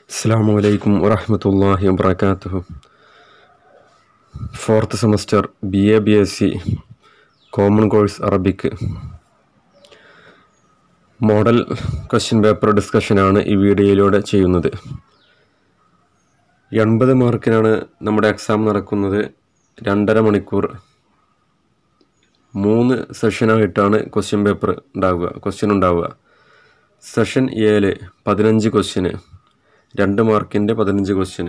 അസ്സലാമു വറഹ്മത്തുള്ളാഹി വബറകാതുഹു. Fourth semester BA BSc common course Arabic model question paper ഡിസ്കഷനാണ് ഈ വീഡിയോയിലൂടെ ചെയ്യുന്നത്. 80 മാർക്കിനാണ് നമ്മുടെ എക്സാം നടക്കുന്നത്. 2.5 മണിക്കൂർ 3 സെഷനായിട്ടാണ് ക്വസ്റ്റ്യൻ പേപ്പർ ഉണ്ടാവുക. സെഷൻ 7 15 ക്വസ്റ്റ്യന്, 2 മാർക്കിൻ്റെ 15 ക്വസ്റ്റ്യന്.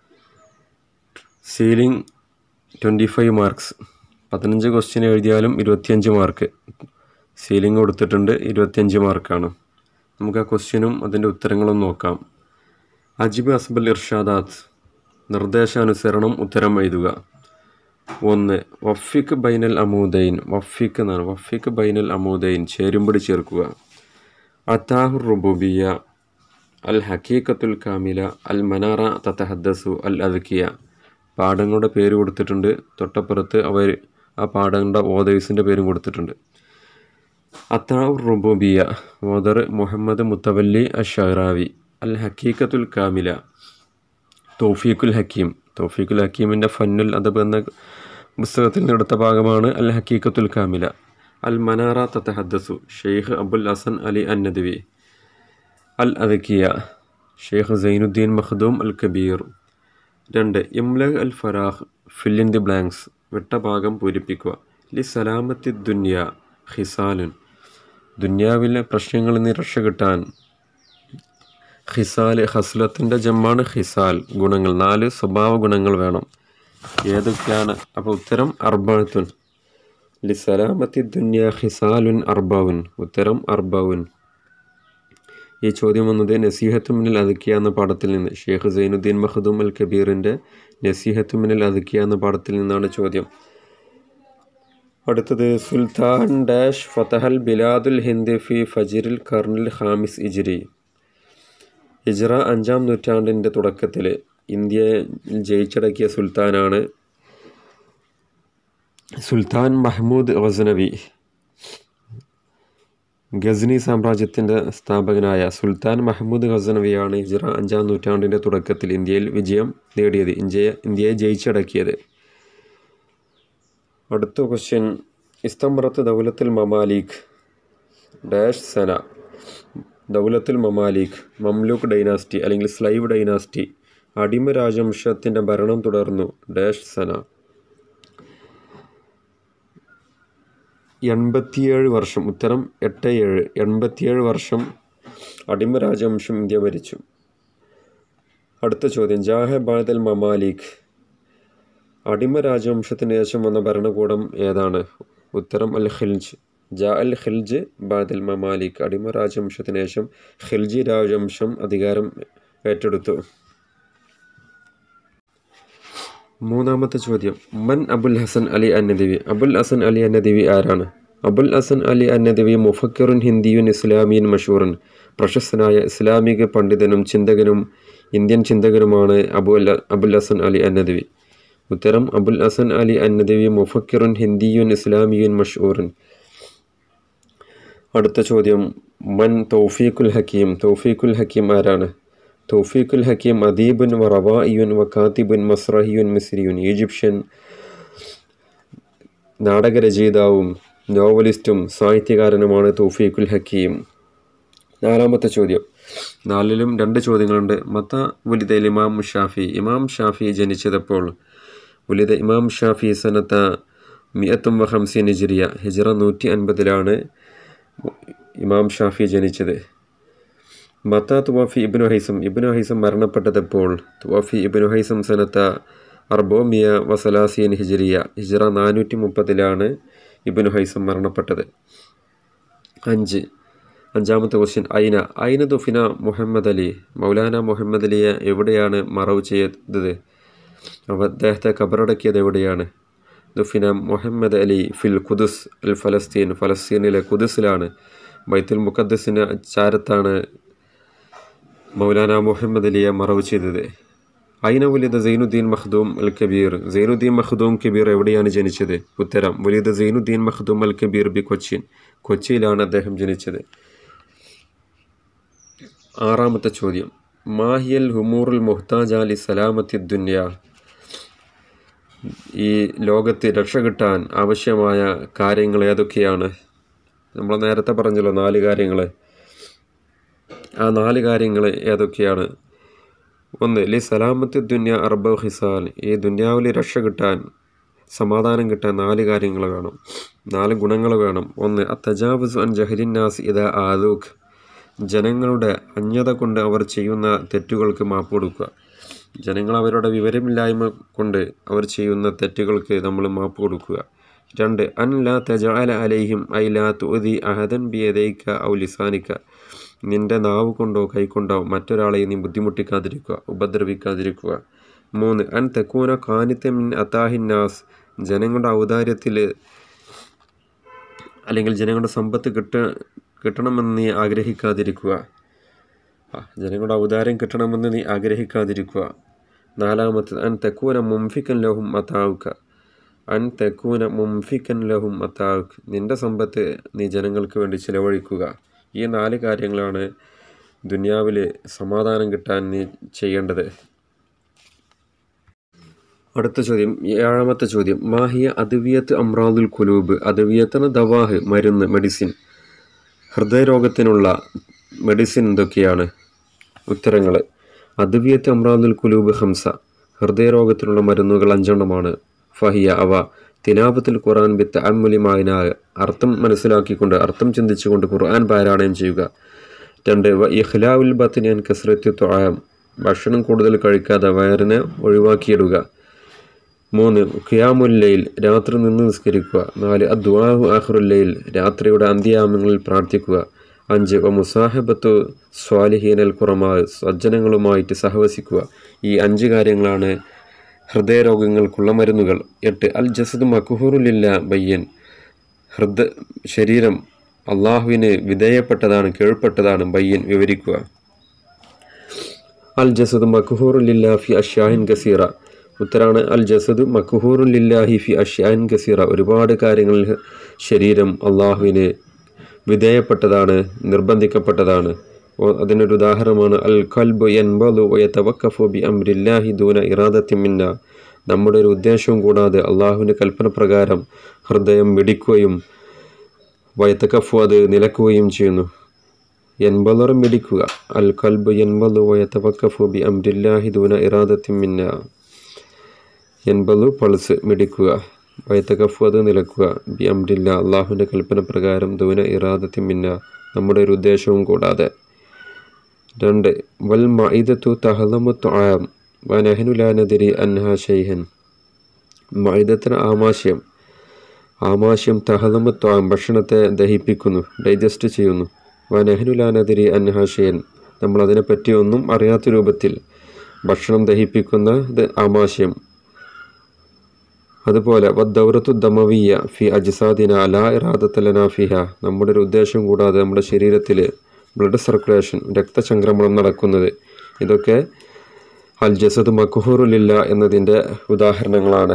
Ceiling 25 marks. 15 ക്വസ്റ്റ്യൻ എഴുതിയാലും 25 മാർക്ക്. സീലിംഗ് കൊടുത്തിട്ടുണ്ട്, 25 മാർക്കാണ്. നമുക്ക് ആ ക്വസ്റ്റ്യനും അതിൻ്റെ ഉത്തരങ്ങളും നോക്കാം. അജിബ് അസ്ബൽ ഇർഷാദാത്ത്, നിർദ്ദേശാനുസരണം ഉത്തരം എഴുതുക. 1. വഫിക് ബൈനൽ അമൂദൈൻ. വഫിക് എന്നാണ്. വഫിക് ബൈനൽ അമൂദൈൻ, ചേരുംപടി ചേർക്കുക. അതാഹുർ റുബൂബിയ, അൽ ഹക്കീഖത്തുൽ കാമില, അൽ മനാറ തതഹദ്ദസു, അൽ അദ്കിയ. പാഠങ്ങളുടെ പേര് കൊടുത്തിട്ടുണ്ട്. തൊട്ടപ്പുറത്ത് ആ പാഠങ്ങളുടെ ഓതേഴ്സിൻ്റെ പേരും കൊടുത്തിട്ടുണ്ട്. അതാഹുർ റുബൂബിയ ഓദർ മുഹമ്മദ് മുത്തവല്ലി അഷ്ഷറാവി. അൽ ഹക്കീഖത്തുൽ കാമില തൗഫീഖുൽ ഹക്കീം. തൗഫീഖുൽ ഹക്കീമിൻ്റെ ഫന്നുൽ അദബ് എന്ന പുസ്തകത്തിൽ നിന്നെടുത്ത ഭാഗമാണ് അൽ ഹക്കീഖത്തുൽ കാമില. അൽ മനാറ തതഹദ്ദസു ഷെയ്ഖ് അബുൽ ഹസൻ അലി അന്നദ്വി. അൽ അദ്കിയ ഷെയ്ഖ് സൈനുദ്ദീൻ മഖ്ദൂം അൽ കബീർ. 2. ഇംലഹ് അൽ ഫറാഹ്, ഫിൽ ഇൻ ദി ബ്ലാങ്ക്സ്, വിട്ട ഭാഗം പൂരിപ്പിക്കുക. ലി സലാമത്തി ദുനിയ ഖിസാലുൻ, ദുന്യാവിലെ പ്രശ്നങ്ങളിൽ നിന്ന് രക്ഷ കിട്ടാൻ. ഖിസാൽ ഹസ്ലത്തിൻ്റെ ജമ്മാണ് ഖിസാൽ, ഗുണങ്ങൾ. 4 സ്വഭാവ ഗുണങ്ങൾ വേണം. ഏതൊക്കെയാണ്? അപ്പോൾ ഉത്തരം അർബഅത്തുൻ. ലി സലാമത്തി ദുനിയ ഖിസാലുൻ അർബഉൻ. ഉത്തരം അർബഉൻ. ഈ ചോദ്യം വന്നത് നസീഹത്തു മിനൽ അദ്കിയ എന്ന പാഠത്തിൽ നിന്ന്. ഷെയ്ഖ് സൈനുദ്ദീൻ മഖ്ദൂം അൽ കബീറിൻ്റെ നസീഹത്തു മിനൽ അദ്കിയ എന്ന പാഠത്തിൽ നിന്നാണ് ചോദ്യം. അടുത്തത് സുൽത്താൻ ഡാഷ് ഫതഹൽ ബിലാദുൽ ഹിന്ദ് ഫി ഫജിറിൽ ഖർണിൽ ഖാമിസ് ഇജ്രി. ഹിജ്റ 5-ാം നൂറ്റാണ്ടിൻ്റെ തുടക്കത്തിൽ ഇന്ത്യയെ ജയിച്ചടക്കിയ സുൽത്താനാണ് സുൽത്താൻ മഹ്മൂദ് ഗസ്നവി. ഗസ്നി സാമ്രാജ്യത്തിൻ്റെ സ്ഥാപകനായ സുൽത്താൻ മഹ്മൂദ് ഗസ്നവിയാണ് ഹിജ്റ 5-ാം നൂറ്റാണ്ടിൻ്റെ തുടക്കത്തിൽ ഇന്ത്യയിൽ വിജയം നേടിയത്, ഇന്ത്യയെ ജയിച്ചടക്കിയത്. അടുത്ത ക്വസ്റ്റ്യൻ, ഇസ്തംറത്ത് ദൗലത്തുൽ മമാലിക് ഡാഷ് സന. ദൗലത്തുൽ മമാലിക് മംലൂക്ക് ഡൈനാസ്റ്റി അല്ലെങ്കിൽ സ്ലൈവ് ഡൈനാസ്റ്റി, അടിമ രാജവംശത്തിൻ്റെ ഭരണം തുടർന്നു. ഡാഷ് സന. 87 വർഷം. ഉത്തരം 87. 87 വർഷം അടിമ രാജവംശം ഇന്ത്യ ഭരിച്ചു. അടുത്ത ചോദ്യം, ജാഹെ ബാദൽ മമാലിക്, അടിമ രാജവംശത്തിന് ശേഷം വന്ന ഭരണകൂടം ഏതാണ്? ഉത്തരം അൽ ഖിൽജ്. ജാ അൽ ഖിൽജ് ബാദൽ മമാലിക്, അടിമ രാജവംശത്തിന് ശേഷം ഖിൽജി രാജവംശം അധികാരം ഏറ്റെടുത്തു. 3-ാമത്തെ ചോദ്യം, മൻ അബുൽ ഹസൻ അലി അന്നദ്വി. അബുൽ ഹസൻ അലി അന്നദ്വി ആരാണ്? അബുൽ ഹസൻ അലി അന്നദ്വി മുഫക്കിറുൻ ഹിന്ദിയുൻ ഇസ്ലാമിയൻ മഷൂറൻ, പ്രശസ്തനായ ഇസ്ലാമിക പണ്ഡിതനും ചിന്തകനും ഇന്ത്യൻ ചിന്തകനുമാണ് അബുൽ ഹസൻ അലി അന്നദ്വി. ഉത്തരം അബുൽ ഹസൻ അലി അന്നദ്വി മുഫക്കിറുൻ ഹിന്ദിയുൻ ഇസ്ലാമിയുൻ മഷൂറൻ. അടുത്ത ചോദ്യം, മൻ തൗഫീഖുൽ ഹക്കീം. തൗഫീഖുൽ ഹക്കീം ആരാണ്? തൗഫീഖുൽ ഹക്കീം അദീബുൻ വ റവായിയുൻ വ കാത്തിബുൻ മസ്രഹിയുൻ മിസ്രിയുൻ, ഈജിപ്ഷ്യൻ നാടകരചയിതാവും നോവലിസ്റ്റും സാഹിത്യകാരനുമാണ് തൗഫീഖുൽ ഹക്കീം. 4-ാമത്തെ ചോദ്യം. 4-ലും 2 ചോദ്യങ്ങളുണ്ട്. മത വുലിദ ഇമാം ഷാഫി. ഇമാം ഷാഫി ജനിച്ചതപ്പോൾ? വുലിദ ഇമാം ഷാഫി സനത്ത 150 ഹിജ്രിയ. ഹിജ്റ 150-ലാണ് ഇമാം ഷാഫി ജനിച്ചത്. മത തുവഫി ഇബ്നു ഹൈസം. ഇബ്നു ഹൈസം മരണപ്പെട്ടതെപ്പോൾ? തുവഫി ഇബ്നു ഹൈസം സനത്ത 430 ഹിജ്രിയ. ഹിജ്റ 430-ലാണ് ഇബ്നു ഹൈസം മരണപ്പെട്ടത്. 5-ാമത്തെ ക്വസ്റ്റ്യൻ, ഐന ദുഫിന മുഹമ്മദ് അലി. മൗലാന മുഹമ്മദ് അലിയെ എവിടെയാണ് മറവ് ചെയ്തത്? അദ്ദേഹത്തെ കബറടക്കിയത് എവിടെയാണ്? ദുഫിന മുഹമ്മദ് അലി ഫിൽ ഖുദുസ് അൽ ഫലസ്തീൻ. ഫലസ്തീനിലെ ഖുദുസിലാണ്. ബൈത്തുൽ മുഖദ്ദസിന് ചാരത്താണ് മൗലാന മുഹമ്മദ് അലിയെ മറവ് ചെയ്തത്. ഐന വലിദ സൈനുദ്ദീൻ മഖ്ദൂം അൽ കബീർ. സൈനുദ്ദീൻ മഖ്ദൂം കബീർ എവിടെയാണ് ജനിച്ചത്? ഉത്തരം വലിദ സൈനുദ്ദീൻ മഖ്ദൂം അൽ കബീർ ബി കൊച്ചിൻ. കൊച്ചിയിലാണ് അദ്ദേഹം ജനിച്ചത്. 6-ാമത്തെ ചോദ്യം, മാഹിയൽ ഹുമൂറുൽ മുഹ്താജ ലി സലാമത്തി ദുനിയ, ഈ ലോകത്ത് രക്ഷ കിട്ടാൻ ആവശ്യമായ കാര്യങ്ങൾ ഏതൊക്കെയാണ്? നമ്മൾ നേരത്തെ പറഞ്ഞല്ലോ 4 കാര്യങ്ങൾ. ആ 4 കാര്യങ്ങൾ ഏതൊക്കെയാണ്? 1. ലി സലാമത്തി ദുനിയ അർബ ഹിസാൽ, ഈ ദുനിയാവിൽ രക്ഷ കിട്ടാൻ, സമാധാനം കിട്ടാൻ 4 കാര്യങ്ങൾ വേണം, 4 ഗുണങ്ങൾ വേണം. 1. അത്തജാവുസ് അൻ ജഹലിന്നാസ് ഇദാ ആദൂഖ്, ജനങ്ങളുടെ അജ്ഞത കൊണ്ട് അവർ ചെയ്യുന്ന തെറ്റുകൾക്ക് മാപ്പ് കൊടുക്കുക. ജനങ്ങൾ അവരുടെ വിവരമില്ലായ്മ കൊണ്ട് അവർ ചെയ്യുന്ന തെറ്റുകൾക്ക് നമ്മൾ മാപ്പ് കൊടുക്കുക. 2. അൻ ലാ തജഅല അലൈഹിം ഐ ലാ തുഅദി അഹദൻ ബിയദൈക ഔ ലിസാനിക, നിന്റെ നാവ് കൊണ്ടോ കൈകൊണ്ടോ മറ്റൊരാളെ നീ ബുദ്ധിമുട്ടിക്കാതിരിക്കുക, ഉപദ്രവിക്കാതിരിക്കുക. 3. അൻ തകൂന ഖാനിത മിൻ അതാഹിന്നാസ്, ജനങ്ങളുടെ ഔദാര്യത്തിൽ അല്ലെങ്കിൽ ജനങ്ങളുടെ സമ്പത്ത് കിട്ടണമെന്ന് നീ ആഗ്രഹിക്കാതിരിക്കുക, ജനങ്ങളുടെ ഔദാര്യം കിട്ടണമെന്ന് നീ ആഗ്രഹിക്കാതിരിക്കുക. 4. അൻ തകൂന മുംഫിക്കൻ ലഹും മതാഉക, അൻ തകൂന മുംഫിക്കൻ ലഹും മതാഉക, നിന്റെ സമ്പത്ത് നീ ജനങ്ങൾക്ക് വേണ്ടി ചിലവഴിക്കുക. ഈ 4 കാര്യങ്ങളാണ് ദുനിയാവിൽ സമാധാനം കിട്ടാൻ നീ ചെയ്യേണ്ടത്. അടുത്ത ചോദ്യം, 7ാമത്തെ ചോദ്യം, മാഹിയ അദ്വിയത്ത് അമ്രാദുൽ ഖുലൂബ്, അദ്വിയത്തിന് ദവാഹ്, മരുന്ന്, മെഡിസിൻ. ഹൃദയരോഗത്തിനുള്ള മെഡിസിൻ എന്തൊക്കെയാണ്? ഉത്തരങ്ങൾ: അദ്വിയത്ത് അമ്രാദുൽ ഖുലൂബ് ഹംസ, ഹൃദയരോഗത്തിനുള്ള മരുന്നുകൾ 5 ഫഹിയ, അവ തിലാവത്തുൽ ഖുർആൻ ബി തഅമ്മുലി മാഅനാ, അർത്ഥം മനസ്സിലാക്കിക്കൊണ്ട്, അർത്ഥം ചിന്തിച്ചുകൊണ്ട് ഖുർആൻ പാരായണം ചെയ്യുക. 2. വ ഇഖ്ലാഉൽ ബത്നി അൻ കസ്റത്തി തുആം, ഭക്ഷണം കൂടുതൽ കഴിക്കാതെ വയറിനെ ഒഴിവാക്കിയിടുക. 3. ഖിയാമുൽ ലൈൽ, രാത്രി നിന്ന് നിസ്കരിക്കുക. 4. അദ്ദുആഉ ആഖിറുൽ ലൈൽ, രാത്രിയുടെ അന്ത്യയാമങ്ങളിൽ പ്രാർത്ഥിക്കുക. 5. വ മുസാഹബത്തു സ്വാലിഹീനൽ ഖുറമാ, സജ്ജനങ്ങളുമായിട്ട് സഹവസിക്കുക. ഈ 5 കാര്യങ്ങളാണ് ഹൃദയരോഗങ്ങൾക്കുള്ള മരുന്നുകൾ. 8. അൽ ജസദ് മക്ഹൂറുലില്ല ബയ്യൻ, ശരീരം അള്ളാഹുവിന് വിധേയപ്പെട്ടതാണ്, കീഴ്പ്പെട്ടതാണ്. ബയ്യൻ, വിവരിക്കുക. അൽ ജസദ് മക്ഹൂറുലില്ല ഫി അഷ്യാഇൻ കസീറ, ഉത്തരാണ് അൽ ജസദ് മക്ഹൂറുലില്ലാഹി ഫി അഷ്യാഇൻ കസീറ, ഒരുപാട് കാര്യങ്ങളിൽ ശരീരം അള്ളാഹുവിന് വിധേയപ്പെട്ടതാണ്, നിർബന്ധിക്കപ്പെട്ടതാണ്. അതിനൊരു ഉദാഹരണമാണ് അൽ ഖൽബു യൻബലു വയതവക്കഫു ബി അംരില്ലാഹി ദൂന ഇറാദത്തി മിന്ന, നമ്മുടെ ഒരു ഉദ്ദേശവും കൂടാതെ അള്ളാഹുവിൻ്റെ കൽപ്പന പ്രകാരം ഹൃദയം മിടിക്കുകയും വയതകഫു, അത് നിലക്കുകയും ചെയ്യുന്നു. യൻബലു മിടിക്കുക, അൽ ഖൽബു യൻബലു വയതവക്കഫു ബി അംരില്ലാഹി ദൂന ഇറാദത്തി മിന്ന. യൻബലു പൾസ്, മിടിക്കുക, വയതകഫു, അത് നിലക്കുക, ബി അംരില്ല, അള്ളാഹുവിൻ്റെ കൽപ്പന പ്രകാരം, ദൂന ഇറാദത്തി മിന്ന, നമ്മുടെ ഒരു ഉദ്ദേശവും കൂടാതെ. 2. വൽ മഇദത്തു തഹലമു തുആം വനഹ്നു ലാ നദരി അൻഹാ ഷൈഅൻ, മഇദത്തിന് ആമാശയം തഹലമു തുആം, ഭക്ഷണത്തെ ദഹിപ്പിക്കുന്നു, ഡൈജസ്റ്റ് ചെയ്യുന്നു. വനഹ്നു ലാ നദരി അൻഹാ ഷൈഅൻ, നമ്മൾ അതിനെപ്പറ്റി ഒന്നും അറിയാത്ത രൂപത്തിൽ ഭക്ഷണം ദഹിപ്പിക്കുന്നത് ആമാശയം. അതുപോലെ വദ്ദൗറത്തു ദമവിയ ഫി അജ്സാദിന ലാ ഇറാദത ലനാ ഫിഹ, നമ്മുടെ ഒരു ഉദ്ദേശം കൂടാതെ നമ്മുടെ ശരീരത്തിൽ ബ്ലഡ് സർക്കുലേഷൻ, രക്തചംക്രമണം നടക്കുന്നത്. ഇതൊക്കെ അൽ ജസദ് മക്ഹൂറുലില്ല എന്നതിൻ്റെ ഉദാഹരണങ്ങളാണ്.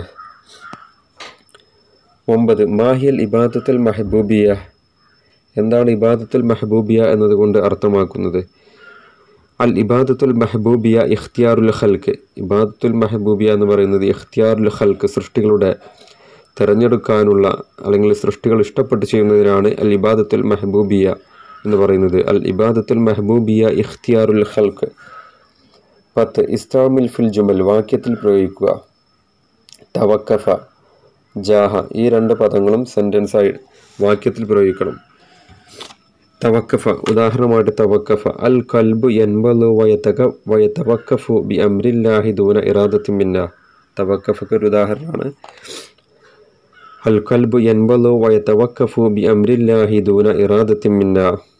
9. മാഹിയൽ ഇബാദത്തുൽ മെഹബൂബിയ, എന്താണ് ഇബാദത്തുൽ മെഹബൂബിയ എന്നതുകൊണ്ട് അർത്ഥമാക്കുന്നത്? അൽ ഇബാദത്തുൽ മെഹബൂബിയ ഇഖ്തിയാറുൽ ഖൽക്ക്, ഇബാദത്തുൽ മെഹബൂബിയ എന്ന് പറയുന്നത് ഇഖ്തിയാറുൽ ഖൽക്ക്, സൃഷ്ടികളുടെ തിരഞ്ഞെടുക്കാനുള്ള അല്ലെങ്കിൽ സൃഷ്ടികൾ ഇഷ്ടപ്പെട്ട് ചെയ്യുന്നതിനാണ് അൽ ഇബാദത്തുൽ മെഹബൂബിയ എന്ന് പറയുന്നത്. അൽ ഇബാദത്തുൽ മെഹബൂബിയ ഇഖ്തിയാറുൽ ഖൽക്ക്. 10. ഇസ്താമിൽ ഫിൽ ജുമൽ, വാക്യത്തിൽ പ്രയോഗിക്കുക. തവക്കഫ, ജാഹ, ഈ 2 പദങ്ങളും സെൻറ്റൻസായി വാക്യത്തിൽ പ്രയോഗിക്കണം. തവക്കഫ, ഉദാഹരണമായിട്ട് തവക്കഫ അൽ ഖൽബു യൻബലു വയതവക്കഫു ബി അംരില്ലാഹി ദൂന ഇറാദത്തി മിന്ന. തവക്കഫക്ക് ഒരു ഉദാഹരണമാണ് അൽ ഖൽബു യൻബലു വയതവക്കഫു ബി അംരില്ലാഹി ദൂന ഇറാദത്തി മിന്ന.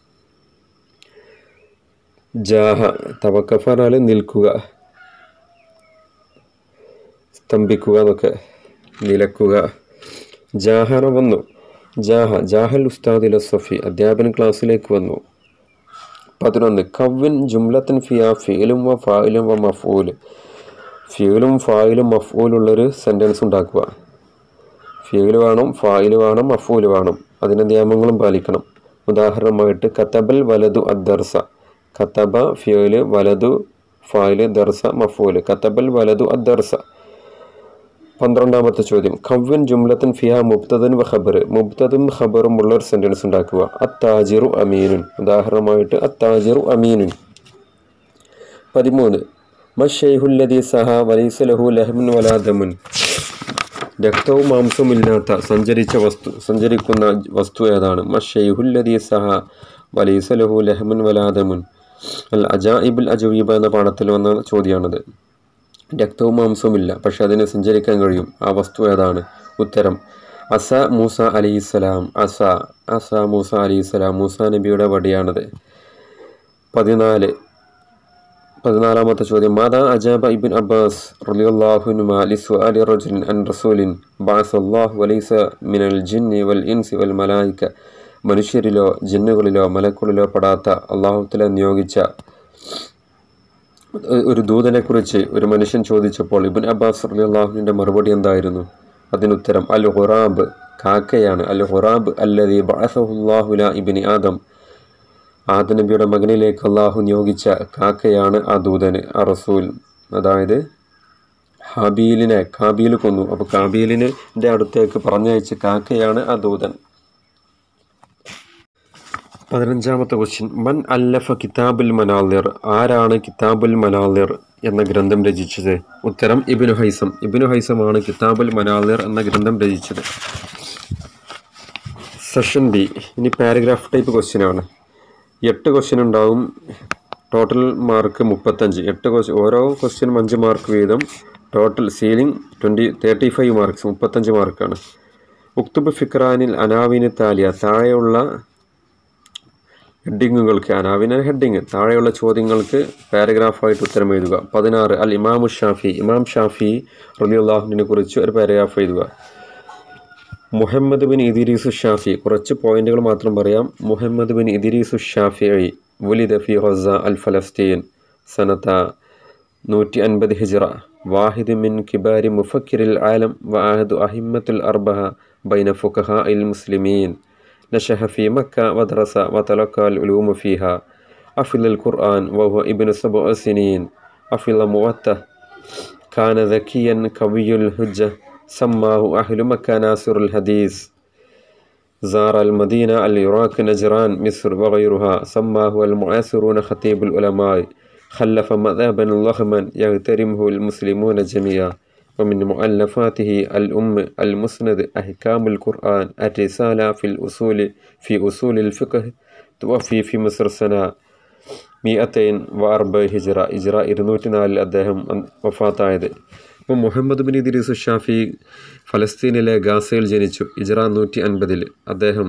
ജാഹ, തവക്കഫ എന്നാൽ നിൽക്കുക, സ്തംഭിക്കുക എന്നൊക്കെ, നിലക്കുക. ജാഹറ വന്നു, ജാഹൽ ഉസ്താദില സഫി, അധ്യാപന ക്ലാസ്സിലേക്ക് വന്നു. 11. കവ്വിൻ ജുംലത്തൻ ഫിയ ഫീലും വ ഫായിലും വ മഫ്ഊൽ, ഫീലും ഫായിലും മഫ്ഊലുള്ളൊരു സെൻറ്റൻസ് ഉണ്ടാക്കുക. ഫീൽ വേണം, ഫായിൽ വേണം, മഫ്ഊൽ വേണം, അതിൻ്റെ നിയമങ്ങളും പാലിക്കണം. ഉദാഹരണമായിട്ട് കതബൽ വലതു അദ്ദർസ, കതബ ഫീല്, വലതു ഫായില്, ദർസ മഫൂല്. കതബൽ വലദു അദ്ദർസ. 12ാമത്തെ ചോദ്യം, ഖവ്വിൻ ജുംലത്തുൻ ഫിഹാ മുബ്തദൻ വ ഖബർ. മുബ്തദും ഖബറും ഉള്ള ഒരു സെന്റൻസ് ഉണ്ടാക്കുക. അത്താജിറു അമീനുൻ. ഉദാഹരണമായിട്ട് അത്താജിറു അമീനുൻ. 13 മശ്ശൈഹുല്ലദീ സഹ വലൈസ ലഹു ലഹ്മുൻ വലാ ദമുൻ. രക്തവും മാംസവും ഇല്ലാത്ത സഞ്ചരിക്കുന്ന വസ്തു ഏതാണ്? മശ്ശൈഹുല്ലദീ സഹ വലൈസ ലഹു ലഹ്മുൻ വലാ ദമുൻ. അൽ അജായിബുൽ അജവീബ എന്ന പാഠത്തിൽ വന്ന ചോദ്യമാണത്. രക്തവും മാംസവും ഇല്ല, പക്ഷെ അതിന് സഞ്ചരിക്കാൻ കഴിയും. ആ വസ്തു ഏതാണ്? ഉത്തരം അസ മൂസ അലൈഹിസ്സലാം. അസ മൂസ അലൈഹിസ്സലാം. മൂസാ നബിയുടെ വടിയാണത്. 14ാമത്തെ ചോദ്യം, മാദാ അജാബ ഇബ്ൻ അബ്ബാസ് റളിയല്ലാഹു അൻഹുമാ ലിസുആലി റജുലിൻ അൻ റസൂലിൻ ബഅസല്ലാഹു വലൈസ മിനൽ ജിന്നി വൽ ഇൻസി വൽ മലായിക. മനുഷ്യരിലോ ജിന്നുകളിലോ മലക്കുകളിലോ പെടാത്ത അല്ലാഹു തആല നിയോഗിച്ച ഒരു ദൂതനെ കുറിച്ച് ഒരു മനുഷ്യൻ ചോദിച്ചപ്പോൾ ഇബ്ൻ അബ്ബാസ് റളിയല്ലാഹു അൻഹുവിന്റെ മറുപടി എന്തായിരുന്നു? അതിനുത്തരം അൽ ഖുറാബ്, കാക്കയാണ്. അൽ ഖുറാബ് അല്ലദീ ബഅസഹുല്ലാഹു ലാ ഇബ്നി ആദം. ആദം നബിയുടെ മകനിലേക്ക് അള്ളാഹു നിയോഗിച്ച കാക്കയാണ് ആ ദൂതന്, ആ റസൂൽ. അതായത് കാബീൽ കൊന്നു. അപ്പോൾ കാബീലിൻ്റെ അടുത്തേക്ക് പറഞ്ഞയച്ച കാക്കയാണ് ആ ദൂതൻ. 15ാമത്തെ ക്വസ്റ്റ്യൻ, മൻ അല്ലഫ കിതാബുൽ മനാളിർ. ആരാണ് കിതാബുൽ മനാളിർ എന്ന ഗ്രന്ഥം രചിച്ചത്? ഉത്തരം ഇബ്നു ഹൈസം. ഇബ്നു ഹൈസമാണ് കിതാബുൽ മനാളിർ എന്ന ഗ്രന്ഥം രചിച്ചത്. Session B. ഇനി പാരഗ്രാഫ് ടൈപ്പ് ക്വസ്റ്റ്യൻ ആണ്. 8 ക്വസ്റ്റ്യൻ ഉണ്ടാവും. Total mark 35. ഓരോ ക്വസ്റ്റ്യനും 5 മാർക്ക് വീതം. ടോട്ടൽ സീലിംഗ് 35 മാർക്സ്, 35 മാർക്കാണ്. ഉക്തുബ് ഫിക്രാനിൽ അനാവിന് താലിയ. താഴെയുള്ള ഹെഡിങ്ങുകൾക്ക്, അനാവിന് ഹെഡിങ്, താഴെയുള്ള ചോദ്യങ്ങൾക്ക് പാരഗ്രാഫായിട്ട് ഉത്തരം എഴുതുക. 16 അൽ ഇമാമു ഷാഫി. ഇമാം ഷാഫി റളിയല്ലാഹു അൻഹുവിനെ കുറിച്ച് ഒരു പാരഗ്രാഫ് എഴുതുക. Muhammad bin Idris Shafi. കുറച്ച് പോയിന്റുകൾ മാത്രം പറയാം. മുഹമ്മദ് ബിൻ ഇദ്രീസ് ഷാഫിഈ വുലിദ ഫി ഗസ അൽ ഫലസ്തീൻ സനത 150 ഹിജ്റ. വാഹിദ് മിൻ കിബാരി മുഫക്കിരിൽ ആലം വ അഹദു അഹിമ്മത്തുൽ അർബഅ ബൈന ഫുഖഹാഇൽ മുസ്ലിമീൻ. نشأ في مكة ودرس وتلقى العلوم فيها. حفظ القرآن وهو ابن 7 سنين. حفظ موته. كان ذكيا قوي الحجة. سماه أهل مكة ناصر الحديث. زار المدينة، العراق، نجران، مصر وغيرها. سماه المعاصرون خطيب العلماء. خلف مذهبا ضخما يغترمه المسلمون جميعا. ومن مؤلفاته المسند، أحكام القرآن، الرسالة في أصول الفقه. توفي في مصر سنة 204 ഹിജ്റ. 204 അദ്ദേഹം വഫാത്തായത്. അപ്പോൾ മുഹമ്മദ് ബിൻ ഇദ്രീസ് ഷാഫി ഫലസ്തീനിലെ ഗാസയിൽ ജനിച്ചു 150. അദ്ദേഹം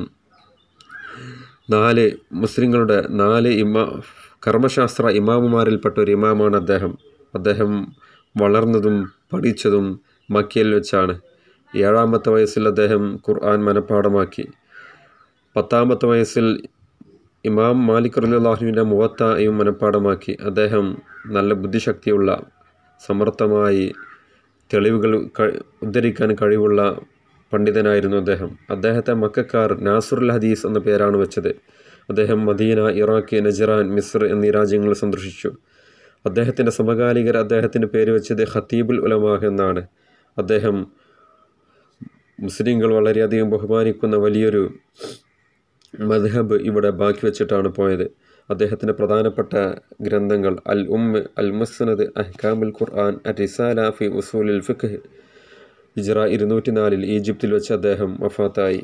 4 മുസ്ലിങ്ങളുടെ 4 കർമ്മശാസ്ത്ര ഇമാമുമാരിൽപ്പെട്ട ഒരു ഇമാമാണ് അദ്ദേഹം വളർന്നതും പഠിച്ചതും മക്കയിൽ വെച്ചാണ്. 7ാമത്തെ വയസ്സിൽ അദ്ദേഹം ഖുർആൻ മനഃപ്പാഠമാക്കി. 10ാമത്തെ വയസ്സിൽ ഇമാം മാലിക് റളിയല്ലാഹു അൻഹുവിൻ്റെ മുവത്തയും മനഃപ്പാഠമാക്കി. അദ്ദേഹം നല്ല ബുദ്ധിശക്തിയുള്ള, സമർത്ഥമായി തെളിവുകൾ ഉദ്ധരിക്കാൻ കഴിവുള്ള പണ്ഡിതനായിരുന്നു അദ്ദേഹത്തെ മക്കക്കാർ നാസുറുൽ ഹദീസ് എന്ന പേരാണ് വെച്ചത്. അദ്ദേഹം മദീന, ഇറാഖ്, നജ്റാൻ, മിസ്ർ എന്നീ രാജ്യങ്ങൾ സന്ദർശിച്ചു. അദ്ദേഹത്തിൻ്റെ സമകാലികർ അദ്ദേഹത്തിൻ്റെ പേര് വെച്ചത് ഖതീബുൽ ഉലമാ എന്നാണ്. അദ്ദേഹം മുസ്ലിങ്ങൾ വളരെയധികം ബഹുമാനിക്കുന്ന വലിയൊരു മദ്ഹബ് ഇവിടെ ബാക്കി വെച്ചിട്ടാണ് പോയത്. അദ്ദേഹത്തിൻ്റെ പ്രധാനപ്പെട്ട ഗ്രന്ഥങ്ങൾ അൽ അൽ മുസ്നദ്, അഹ്കാമുൽ ഖുർആൻ, റിസാല ഫി ഉസൂലിൽ ഫിഖ്. ഹിജ്റ 204 ഈജിപ്തിൽ വെച്ച് അദ്ദേഹം വഫാത്തായി.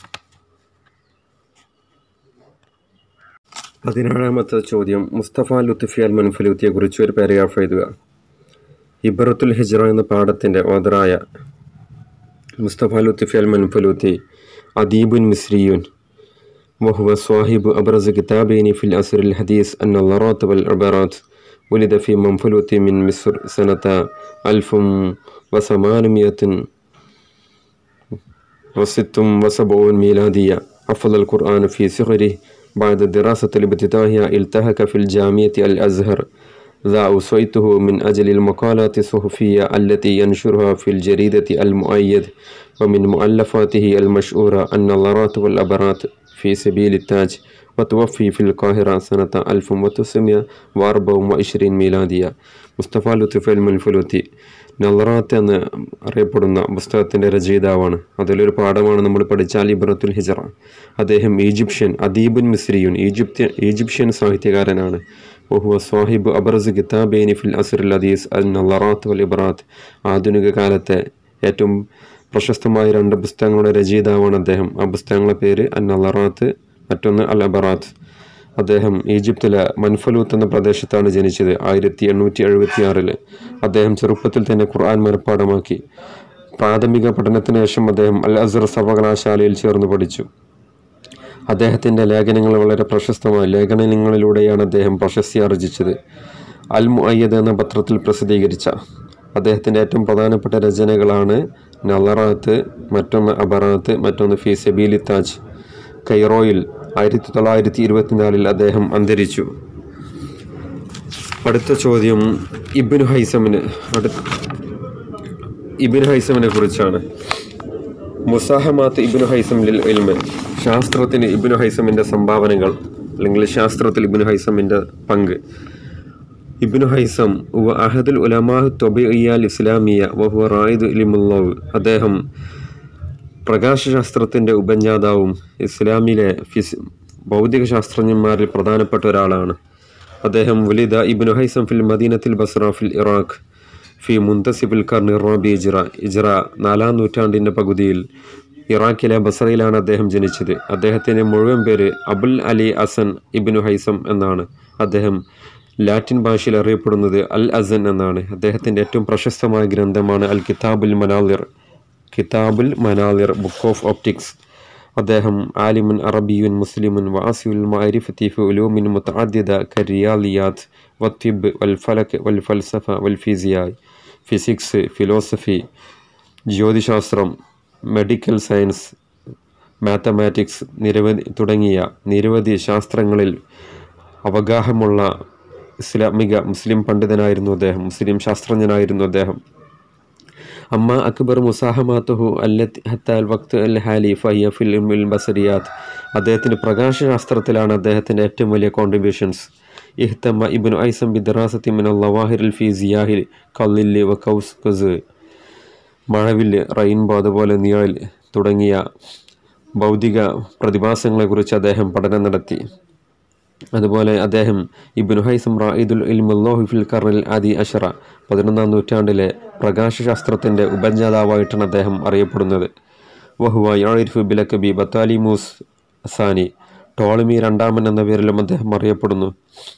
17ാമത്തെ ചോദ്യം, മുസ്തഫ ലുത്ഫി അൽ മൻഫലൂത്തിയെ കുറിച്ച് ഒരു പാരഗ്രാഫ് എഴുതുക. ഇബ്റത്തുൽ ഹിജ്റ എന്ന പാഠത്തിൻ്റെ ഓദറായ മുസ്തഫ ലുത്ഫി അൽ മൻഫലൂത്തി അദീബുൻ മിസ്രിയുൻ وهو صاحب أبرز كتابين في العصر الحديث النظرات والعبارات. ولد في منفلوط من مصر سنة 1876 ميلادية. حفظ القرآن في صغره. بعد دراسة الابتدائية التحق في الجامعة الأزهر. ذا أوصيته من أجل المقالات الصحفية التي ينشرها في الجريدة المؤيد. ومن مؤلفاته المشهورة النظرات والعبارات في سبيل التاج. وتوفي في القاهرة سنة 1924 ميلادية. മുസ്തഫ ലുത്ഫൽ മുൻഫുലുത്തി നളറാത്ത് എന്ന് അറിയപ്പെടുന്ന പുസ്തകത്തിൻ്റെ രചയിതാവാണ്. അതിലൊരു പാഠമാണ് നമ്മൾ പഠിച്ചാൽ ഇബ്രത്തുൽ ഹിജറ. അദ്ദേഹം ഈജിപ്ഷ്യൻ അദീബുൻ മിസ്രിയുൻ ഈജിപ്ഷ്യൻ സാഹിത്യകാരനാണ്. വഹുവ സ്വാഹിബ് അബ്റസ് കിതാബൈനി ഫിൽ അസ്റിൽ ഹദീസ് അൽ നളറാത്ത് വൽ ഇബ്റാത്ത്. ആധുനിക കാലത്തെ ഏറ്റവും പ്രശസ്തമായ 2 പുസ്തകങ്ങളുടെ രചയിതാവാണ് അദ്ദേഹം. ആ പുസ്തകങ്ങളുടെ പേര് അൽ നളറാത്ത്, മറ്റൊന്ന് അൽ ഇബ്റാത്ത്. അദ്ദേഹം ഈജിപ്തിലെ മൻഫലൂത്ത് എന്ന പ്രദേശത്താണ് ജനിച്ചത് 1876. അദ്ദേഹം ചെറുപ്പത്തിൽ തന്നെ ഖുർആൻ മനഃപ്പാഠമാക്കി. പ്രാഥമിക പഠനത്തിന് ശേഷം അദ്ദേഹം അൽ അസ്ർ സർവകലാശാലയിൽ ചേർന്ന് പഠിച്ചു. അദ്ദേഹത്തിൻ്റെ ലേഖനങ്ങൾ വളരെ പ്രശസ്തമായ ലേഖനങ്ങളിലൂടെയാണ് അദ്ദേഹം പ്രശസ്തി ആർജിച്ചത്. അൽ മുഅയ്യദ് എന്ന പത്രത്തിൽ പ്രസിദ്ധീകരിച്ച അദ്ദേഹത്തിൻ്റെ ഏറ്റവും പ്രധാനപ്പെട്ട രചനകളാണ് നളറാത്ത്, മറ്റൊന്ന് അബറാത്ത്, മറ്റൊന്ന് ഫീ സബീലി താജ്. കൈറോയിൽ 1924 അദ്ദേഹം അന്തരിച്ചു. അടുത്ത ചോദ്യം ഇബ്നു ഹൈസമിനെ കുറിച്ചാണ്. മുസാഹമാത്ത് ഇബ്നു ഹൈസം ലിൽ ഇൽമ്. ശാസ്ത്രത്തിന് ഇബ്നു ഹൈസമിൻ്റെ സംഭാവനകൾ, അല്ലെങ്കിൽ ശാസ്ത്രത്തിൽ ഇബ്നു ഹൈസമിൻ്റെ പങ്ക്. ഇബ്നു ഹൈസം വ അഹദുൽ ഉലമാഹു ത്വബിഇയ്യ അൽ ഇസ്ലാമിയ വഹുവ റായിദ് ഇൽമുല്ലാഹ്. അദ്ദേഹം പ്രകാശശാസ്ത്രത്തിൻ്റെ ഉപജ്ഞാതാവും ഇസ്ലാമിലെ ഭൗതിക ശാസ്ത്രജ്ഞന്മാരിൽ പ്രധാനപ്പെട്ട ഒരാളാണ്. അദ്ദേഹം വലിദ ഇബ്നു ഹൈസം ഫിൽ മദീനത്തിൽ ബസ്ര ഫിൽ ഇറാഖ് ഫി മുന്തസിഫിൽ ഖർനി റാബി ഇജ്റ 4-ാം നൂറ്റാണ്ടിൻ്റെ പകുതിയിൽ ഇറാഖിലെ ബസ്രയിലാണ് അദ്ദേഹം ജനിച്ചത്. അദ്ദേഹത്തിൻ്റെ മുഴുവൻ പേര് അബുൽ അലി അസൻ ഇബ്നു ഹൈസം എന്നാണ്. അദ്ദേഹം ലാറ്റിൻ ഭാഷയിൽ അറിയപ്പെടുന്നത് അൽ അസൻ എന്നാണ്. അദ്ദേഹത്തിൻ്റെ ഏറ്റവും പ്രശസ്തമായ ഗ്രന്ഥമാണ് അൽ കിതാബുൽ മനാലിർ ബുക്ക് ഓഫ് ഒപ്റ്റിക്സ്. അദ്ദേഹം ആലിമുൻ അറബിയുൻ മുസ്ലിമുൻ വാസിഉൽ മഅരിഫത്തി ഫി ഉലൂമിൻ മുതഅദ്ദിദ കറിയാലിയാത്ത് വത്തിബ് വൽ ഫലക് വൽ ഫൽസഫ വൽ ഫിസിക്സ്, ഫിലോസഫി, ജ്യോതിശാസ്ത്രം, മെഡിക്കൽ സയൻസ്, മാത്തമാറ്റിക്സ് തുടങ്ങിയ നിരവധി ശാസ്ത്രങ്ങളിൽ അവഗാഹമുള്ള മുസ്ലിം പണ്ഡിതനായിരുന്നു അദ്ദേഹം, മുസ്ലിം ശാസ്ത്രജ്ഞനായിരുന്നു അദ്ദേഹം. അമ്മ അക്ബർ മുസാഹമാത്തുഹു അല്ലത്തി ഹത്താൽ വക്ത് അൽ ഹാലി ഫഹിയ ഫിൽ ഇൽമിൽ ബസരിയാത്ത്. അദ്ദേഹത്തിൻ്റെ പ്രകാശശാസ്ത്രത്തിലാണ് അദ്ദേഹത്തിൻ്റെ ഏറ്റവും വലിയ കോൺട്രിബ്യൂഷൻസ്. ഇഹ്തമ ഇബ്നു ഹൈസം ബിദ്റാസത്തി മിനൽ ലവാഹിറിൽ ഫിസിയാഹിൽ കല്ലിൽ വ കൗസ്, മഴവില്ല്, റെയിൻബോ, അതുപോലെ നിഴൽ തുടങ്ങിയ ഭൗതിക പ്രതിഭാസങ്ങളെക്കുറിച്ച് അദ്ദേഹം പഠനം നടത്തി. അതുപോലെ അദ്ദേഹം ഇബ്നു ഹൈസം റായിദുൽ ഇൽമുല്ലാഹി ഫിൽ ഖർനിൽ ആദി അശറ 11-ാം നൂറ്റാണ്ടിലെ പ്രകാശശാസ്ത്രത്തിൻ്റെ ഉപജ്ഞാതാവായിട്ടാണ് അദ്ദേഹം അറിയപ്പെടുന്നത്. വഹുവ യഅരിഫു ബിലഖബി ബത്താലിമൂസ് അസാനി, ടോളമി രണ്ടാമൻ എന്ന പേരിലും അദ്ദേഹം അറിയപ്പെടുന്നു.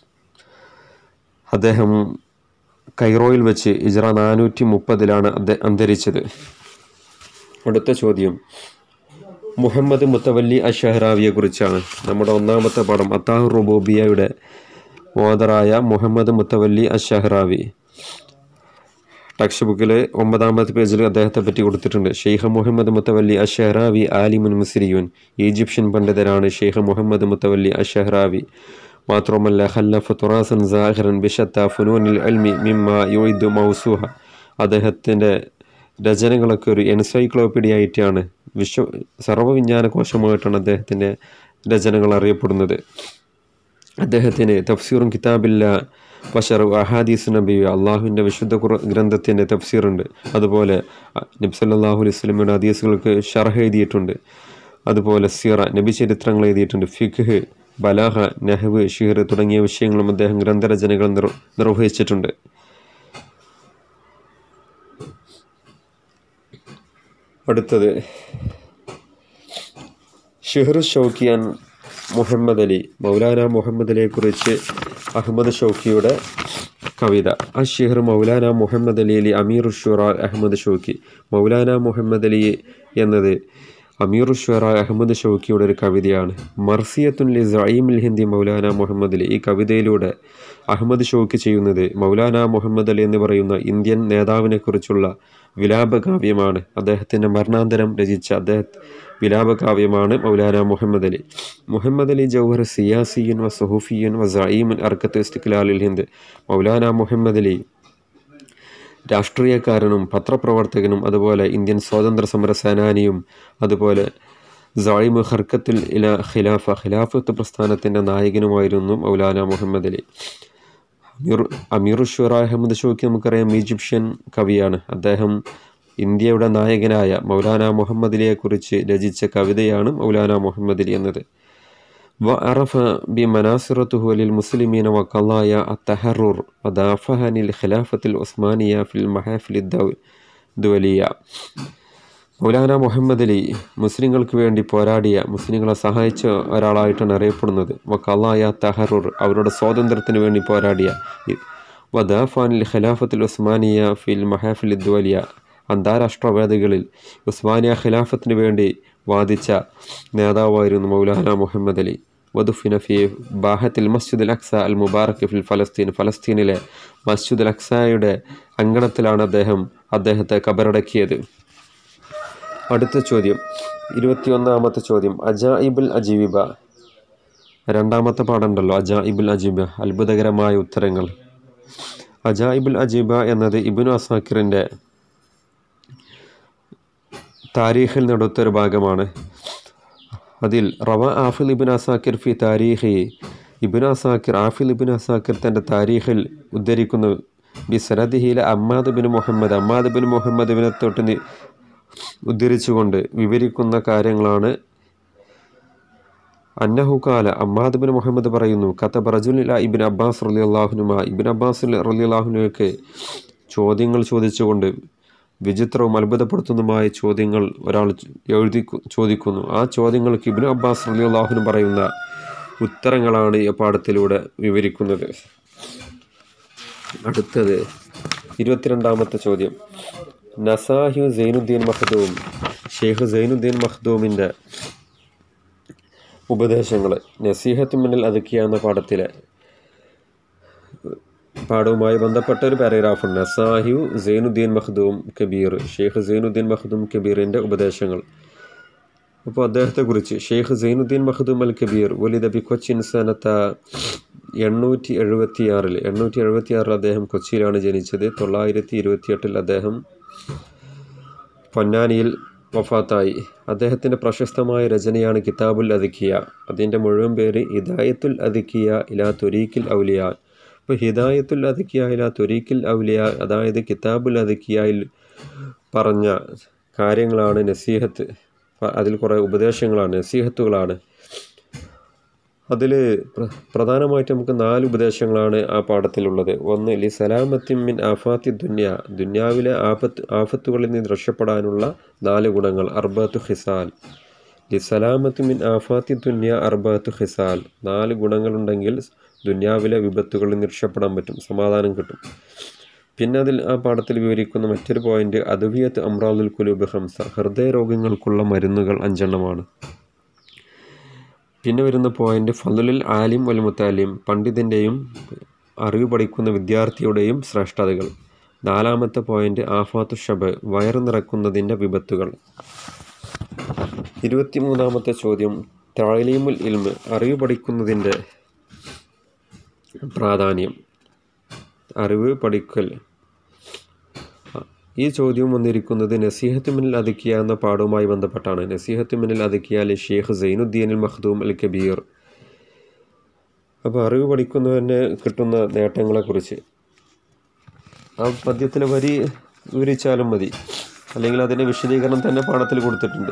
അദ്ദേഹം കൈറോയിൽ വെച്ച് ഇജ്റ 430 അന്തരിച്ചത്. അടുത്ത ചോദ്യം മുഹമ്മദ് മുത്തവല്ലി അഷഹ്റാവിയെ കുറിച്ചാണ്. നമ്മുടെ 1-ാമത്തെ പാഠം അത്താഹുർ റുബൂബിയയുടെ ഓദറായ മുഹമ്മദ് മുത്തവല്ലി അഷഹ്റാവി. ടെക്സ്റ്റ് ബുക്കിൽ 9-ാമത്തെ പേജിൽ അദ്ദേഹത്തെ പറ്റി കൊടുത്തിട്ടുണ്ട്. ഷെയ്ഖ് മുഹമ്മദ് മുത്തവല്ലി അഷഹ്റാവി ആലിമുൻ മിസ്രിയുൻ. ഈജിപ്ഷ്യൻ പണ്ഡിതനാണ് ഷെയ്ഖ് മുഹമ്മദ് മുത്തവല്ലി അഷഹ്റാവി. മാത്രമല്ല ഖല്ലഫ തുറാസൻ സാഹിറൻ ബിശത്ത ഫുനൂനിൽ ഇൽമി മിമ്മ യുഇദു മൗസൂഹ. അദ്ദേഹത്തിൻ്റെ രചനകളൊക്കെ ഒരു എൻസൈക്ലോപീഡിയ ആയിട്ടാണ്, സർവ്വവിജ്ഞാനകോശമായിട്ടാണ് അദ്ദേഹത്തിൻ്റെ രചനകൾ അറിയപ്പെടുന്നത്. അദ്ദേഹത്തിന് തഫ്സീറും കിതാബില്ല ബശർ അഹാദീസ് നബി, അള്ളാഹുവിൻ്റെ വിശുദ്ധ ഗ്രന്ഥത്തിൻ്റെ തഫ്സീറുണ്ട്. അതുപോലെ നബി സല്ലല്ലാഹു അലൈഹി വസല്ലമയുടെ ഹദീസുകൾക്ക് ശർഹ് എഴുതിയിട്ടുണ്ട്. അതുപോലെ സീറ, നബി ചരിത്രങ്ങൾ എഴുതിയിട്ടുണ്ട്. ഫിഖ്, ബലാഹ, നഹ്വ്, ഷിഹർ തുടങ്ങിയ വിഷയങ്ങളും അദ്ദേഹം ഗ്രന്ഥരചനകൾ നിർവഹിച്ചിട്ടുണ്ട്. അടുത്തത് ഷിഹ്റു ഷൗക്കിയാൻ മുഹമ്മദ് അലി. മൗലാന മുഹമ്മദ് അലിയെ കുറിച്ച് അഹമ്മദ് ഷൗക്കിയുടെ കവിത. അഷിഹർ മൗലാന മുഹമ്മദ് അലി അമീറുഷുറ അഹമ്മദ് ഷൗക്കി. മൗലാന മുഹമ്മദ് അലി എന്നത് അമീറുഷുറ അഹമ്മദ് ഷൗക്കിയുടെ ഒരു കവിതയാണ്. മർസിയത്തുൻ ലി സഈമുൽ ഹിന്ദി മൗലാന മുഹമ്മദ് അലി. ഈ കവിതയിലൂടെ അഹമ്മദ് ഷൗക്കി ചെയ്യുന്നത് മൗലാന മുഹമ്മദ് അലി എന്ന് പറയുന്ന ഇന്ത്യൻ നേതാവിനെക്കുറിച്ചുള്ള വിലാപകാവ്യമാണ്. അദ്ദേഹത്തിൻ്റെ മരണാന്തരം രചിച്ച വിലാപകാവ്യമാണ് മൗലാന മുഹമ്മദ് അലി. മുഹമ്മദ് അലി ജൗഹർ സിയാസിയൻ വ സുഹൂഫിയൻ വ സഈമുൻ അർക്കത്ത് ഇസ്തിഖ്ലാലിൽ ഹിന്ദ്. മൗലാന മുഹമ്മദ് അലി രാഷ്ട്രീയക്കാരനും പത്രപ്രവർത്തകനും അതുപോലെ ഇന്ത്യൻ സ്വാതന്ത്ര്യ സമര സേനാനിയും അതുപോലെ സായിമ് ഹർക്കത്തുൽ ഇലാ ഖിലാഫത്ത് പ്രസ്ഥാനത്തിൻ്റെ നായകനുമായിരുന്നു മൗലാന മുഹമ്മദ് അലി. അമീറുഷുറ അഹമ്മദ് ഷൗക്കി നമുക്കറിയാം ഈജിപ്ഷ്യൻ കവിയാണ്. അദ്ദേഹം ഇന്ത്യയുടെ നായകനായ മൗലാന മുഹമ്മദ് അലിയെക്കുറിച്ച് രചിച്ച കവിതയാണ് മൗലാന മുഹമ്മദ് അലി എന്നത്. وعرف بمناصرته للمسلمين وقضايا التحرر ودافع عن الخلافة العثمانية في المحافل الدولية. മൗലാന മുഹമ്മദ് അലി മുസ്ലിങ്ങൾക്ക് വേണ്ടി പോരാടിയ, മുസ്ലിങ്ങളെ സഹായിച്ച ഒരാളായിട്ടാണ് അറിയപ്പെടുന്നത്. വഖളായ തഹറുർ, അവരുടെ സ്വാതന്ത്ര്യത്തിന് വേണ്ടി പോരാടിയ. വദാഫാനിൽ ഖിലാഫത്തുൽ ഉസ്മാനിയ ഫിൽ മഹാഫിൽ ദുവലിയ, അന്താരാഷ്ട്ര വേദികളിൽ ഉസ്മാനിയ ഖിലാഫത്തിന് വേണ്ടി വാദിച്ച നേതാവായിരുന്നു മൗലാന മുഹമ്മദ് അലി. വദുഫിന ഫി ബാഹത്തിൽ മസ്ജിദുൽ അക്സ അൽ മുബാറക് ഫിൽ ഫലസ്തീൻ, ഫലസ്തീനിലെ മസ്ജിദുൽ അക്സയുടെ അങ്കണത്തിലാണ് അദ്ദേഹത്തെ ഖബറടക്കിയത്. അടുത്ത ചോദ്യം, 21ാമത്തെ ചോദ്യം, അജായിബുൽ അജീബ. രണ്ടാമത്തെ പാഠമുണ്ടല്ലോ, അജായിബുൽ അജീബ, അത്ഭുതകരമായ ഉത്തരങ്ങൾ. അജായിബുൽ അജീബ എന്നത് ഇബ്നു അസാക്കിറിൻ്റെ താരീഖിൽ നടത്തൊരു ഭാഗമാണ്. അതിൽ റവ ആഫിൽ ഇബ്നു അസാക്കിർ ഫി താരീഖി, ആഫിൽ ഇബ്നു അസാക്കിർ തൻ്റെ താരീഖിൽ ഉദ്ധരിക്കുന്നു ബിസനദിഹിലെ അമ്മാദ് ബിൻ മുഹമ്മദിനെ തൊട്ട് ഉദ്ധരിച്ചുകൊണ്ട് വിവരിക്കുന്ന കാര്യങ്ങളാണ്. അന്നഹു കാല, അമ്മാദ് ബിൻ മുഹമ്മദ് പറയുന്നു, കതബ റജുലുൻ ഇബ്നു അബ്ബാസ് റളിയല്ലാഹുനുമ, ഇബ്നു അബ്ബാസ് റളിയല്ലാഹുനുക്ക് ചോദ്യങ്ങൾ ചോദിച്ചുകൊണ്ട് വിചിത്രവും അത്ഭുതപ്പെടുത്തുന്നതുമായ ചോദ്യങ്ങൾ ഒരാൾ ചോദിക്കുന്നു. ആ ചോദ്യങ്ങൾക്ക് ഇബ്നു അബ്ബാസ് റളിയല്ലാഹുനു പറയുന്ന ഉത്തരങ്ങളാണ് ഈ പാഠത്തിലൂടെ വിവരിക്കുന്നത്. അടുത്തത് 22ാമത്തെ ചോദ്യം, നസാഹു സൈനുദ്ദീൻ മഖ്ദൂം, ഷെയ്ഖ് സൈനുദ്ദീൻ മഖ്ദൂമിൻ്റെ ഉപദേശങ്ങൾ. നസീഹത്ത് മിനൽ അദ്കിയ എന്ന പാഠവുമായി ബന്ധപ്പെട്ട ഒരു പാരഗ്രാഫുണ്ട്. നസാഹു സൈനുദ്ദീൻ മഖ്ദൂം കബീർ, ഷെയ്ഖ് സൈനുദ്ദീൻ മഖ്ദൂം കബീറിൻ്റെ ഉപദേശങ്ങൾ. അപ്പോൾ അദ്ദേഹത്തെക്കുറിച്ച്, ഷെയ്ഖ് സൈനുദ്ദീൻ മഖ്ദൂം അൽ കബീർ വലിദ ബി കൊച്ചിൻ സനത്ത 876 അദ്ദേഹം കൊച്ചിയിലാണ് ജനിച്ചത്. 928 അദ്ദേഹം പൊന്നാനിയിൽ വഫാത്തായി. അദ്ദേഹത്തിൻ്റെ പ്രശസ്തമായ രചനയാണ് കിതാബുൽ അദ്കിയ. അതിൻ്റെ മുഴുവൻ പേര് ഹിദായത്തുൽ അദ്കിയ ഇലാ ത്വരീഖിൽ ഔലിയ. ഇപ്പോൾ ഹിദായത്തുൽ അദ്കിയ ഇലാ ത്വരീഖിൽ ഔലിയ, അതായത് കിതാബുൽ അദ്കിയയിൽ പറഞ്ഞ കാര്യങ്ങളാണ് നസീഹത്ത്. അതിൽ കുറേ ഉപദേശങ്ങളാണ്, നസീഹത്തുകളാണ്. അതിൽ പ്രധാനമായിട്ട് നമുക്ക് 4 ഉപദേശങ്ങളാണ് ആ പാഠത്തിലുള്ളത്. ഒന്ന്, ലി സലാമത്തിൻ മിൻ ആഫാത്തി ദുന്യാവിലെ ആഫത്തുകളിൽ നിന്ന് രക്ഷപ്പെടാനുള്ള 4 ഗുണങ്ങൾ. അർബഅത്തു ഖിസാൽ, ലി സലാമത്തിൻ മിൻ ആഫാത്തി ദുന്യ അർബഅത്തു ഖിസാൽ, 4 ഗുണങ്ങളുണ്ടെങ്കിൽ ദുന്യാവിലെ വിപത്തുകളിൽ നിന്ന് രക്ഷപ്പെടാൻ പറ്റും, സമാധാനം കിട്ടും. പിന്നെ അതിൽ ആ പാഠത്തിൽ വിവരിക്കുന്ന മറ്റൊരു പോയിന്റ്, അദ്വിയത്ത് അംറാദുൽ ഖുലൂബ് ഖംസ, ഹൃദയ രോഗങ്ങൾക്കുള്ള മരുന്നുകൾ 5 എണ്ണമാണ്. പിന്നെ വരുന്ന പോയിന്റ്, ഫളുലുൽ ആലിം വൽ മുത്താലിം, പണ്ഡിതൻ്റെയും അറിവ് പഠിക്കുന്ന വിദ്യാർത്ഥിയുടെയും ശ്രേഷ്ഠതകൾ. 4ാമത്തെ പോയിന്റ്, ആഫാത്തു ഷബ്, വയറ് നിറക്കുന്നതിൻ്റെ വിപത്തുകൾ. 23ാമത്തെ ചോദ്യം, തഅലീമുൽ ഇൽമ്, അറിവ് പഠിക്കുന്നതിൻ്റെ പ്രാധാന്യം, അറിവ് പഠിക്കൽ. ഈ ചോദ്യം വന്നിരിക്കുന്നത് നസീഹത്ത് മിനൽ അദ്കിയ എന്ന പാഠവുമായി ബന്ധപ്പെട്ടാണ്. നസീഹത്ത് മിനൽ അദ്കിയ ലി ഷെയ്ഖ് സൈനുദ്ദീൻ മഖ്ദൂം അൽ കബീർ. അപ്പോൾ അറിവ് പഠിക്കുന്നതിന് കിട്ടുന്ന നേട്ടങ്ങളെക്കുറിച്ച് ആ പദ്യത്തിലെ വരി വിവരിച്ചാലും മതി, അല്ലെങ്കിൽ അതിൻ്റെ വിശദീകരണം തന്നെ പാഠത്തിൽ കൊടുത്തിട്ടുണ്ട്.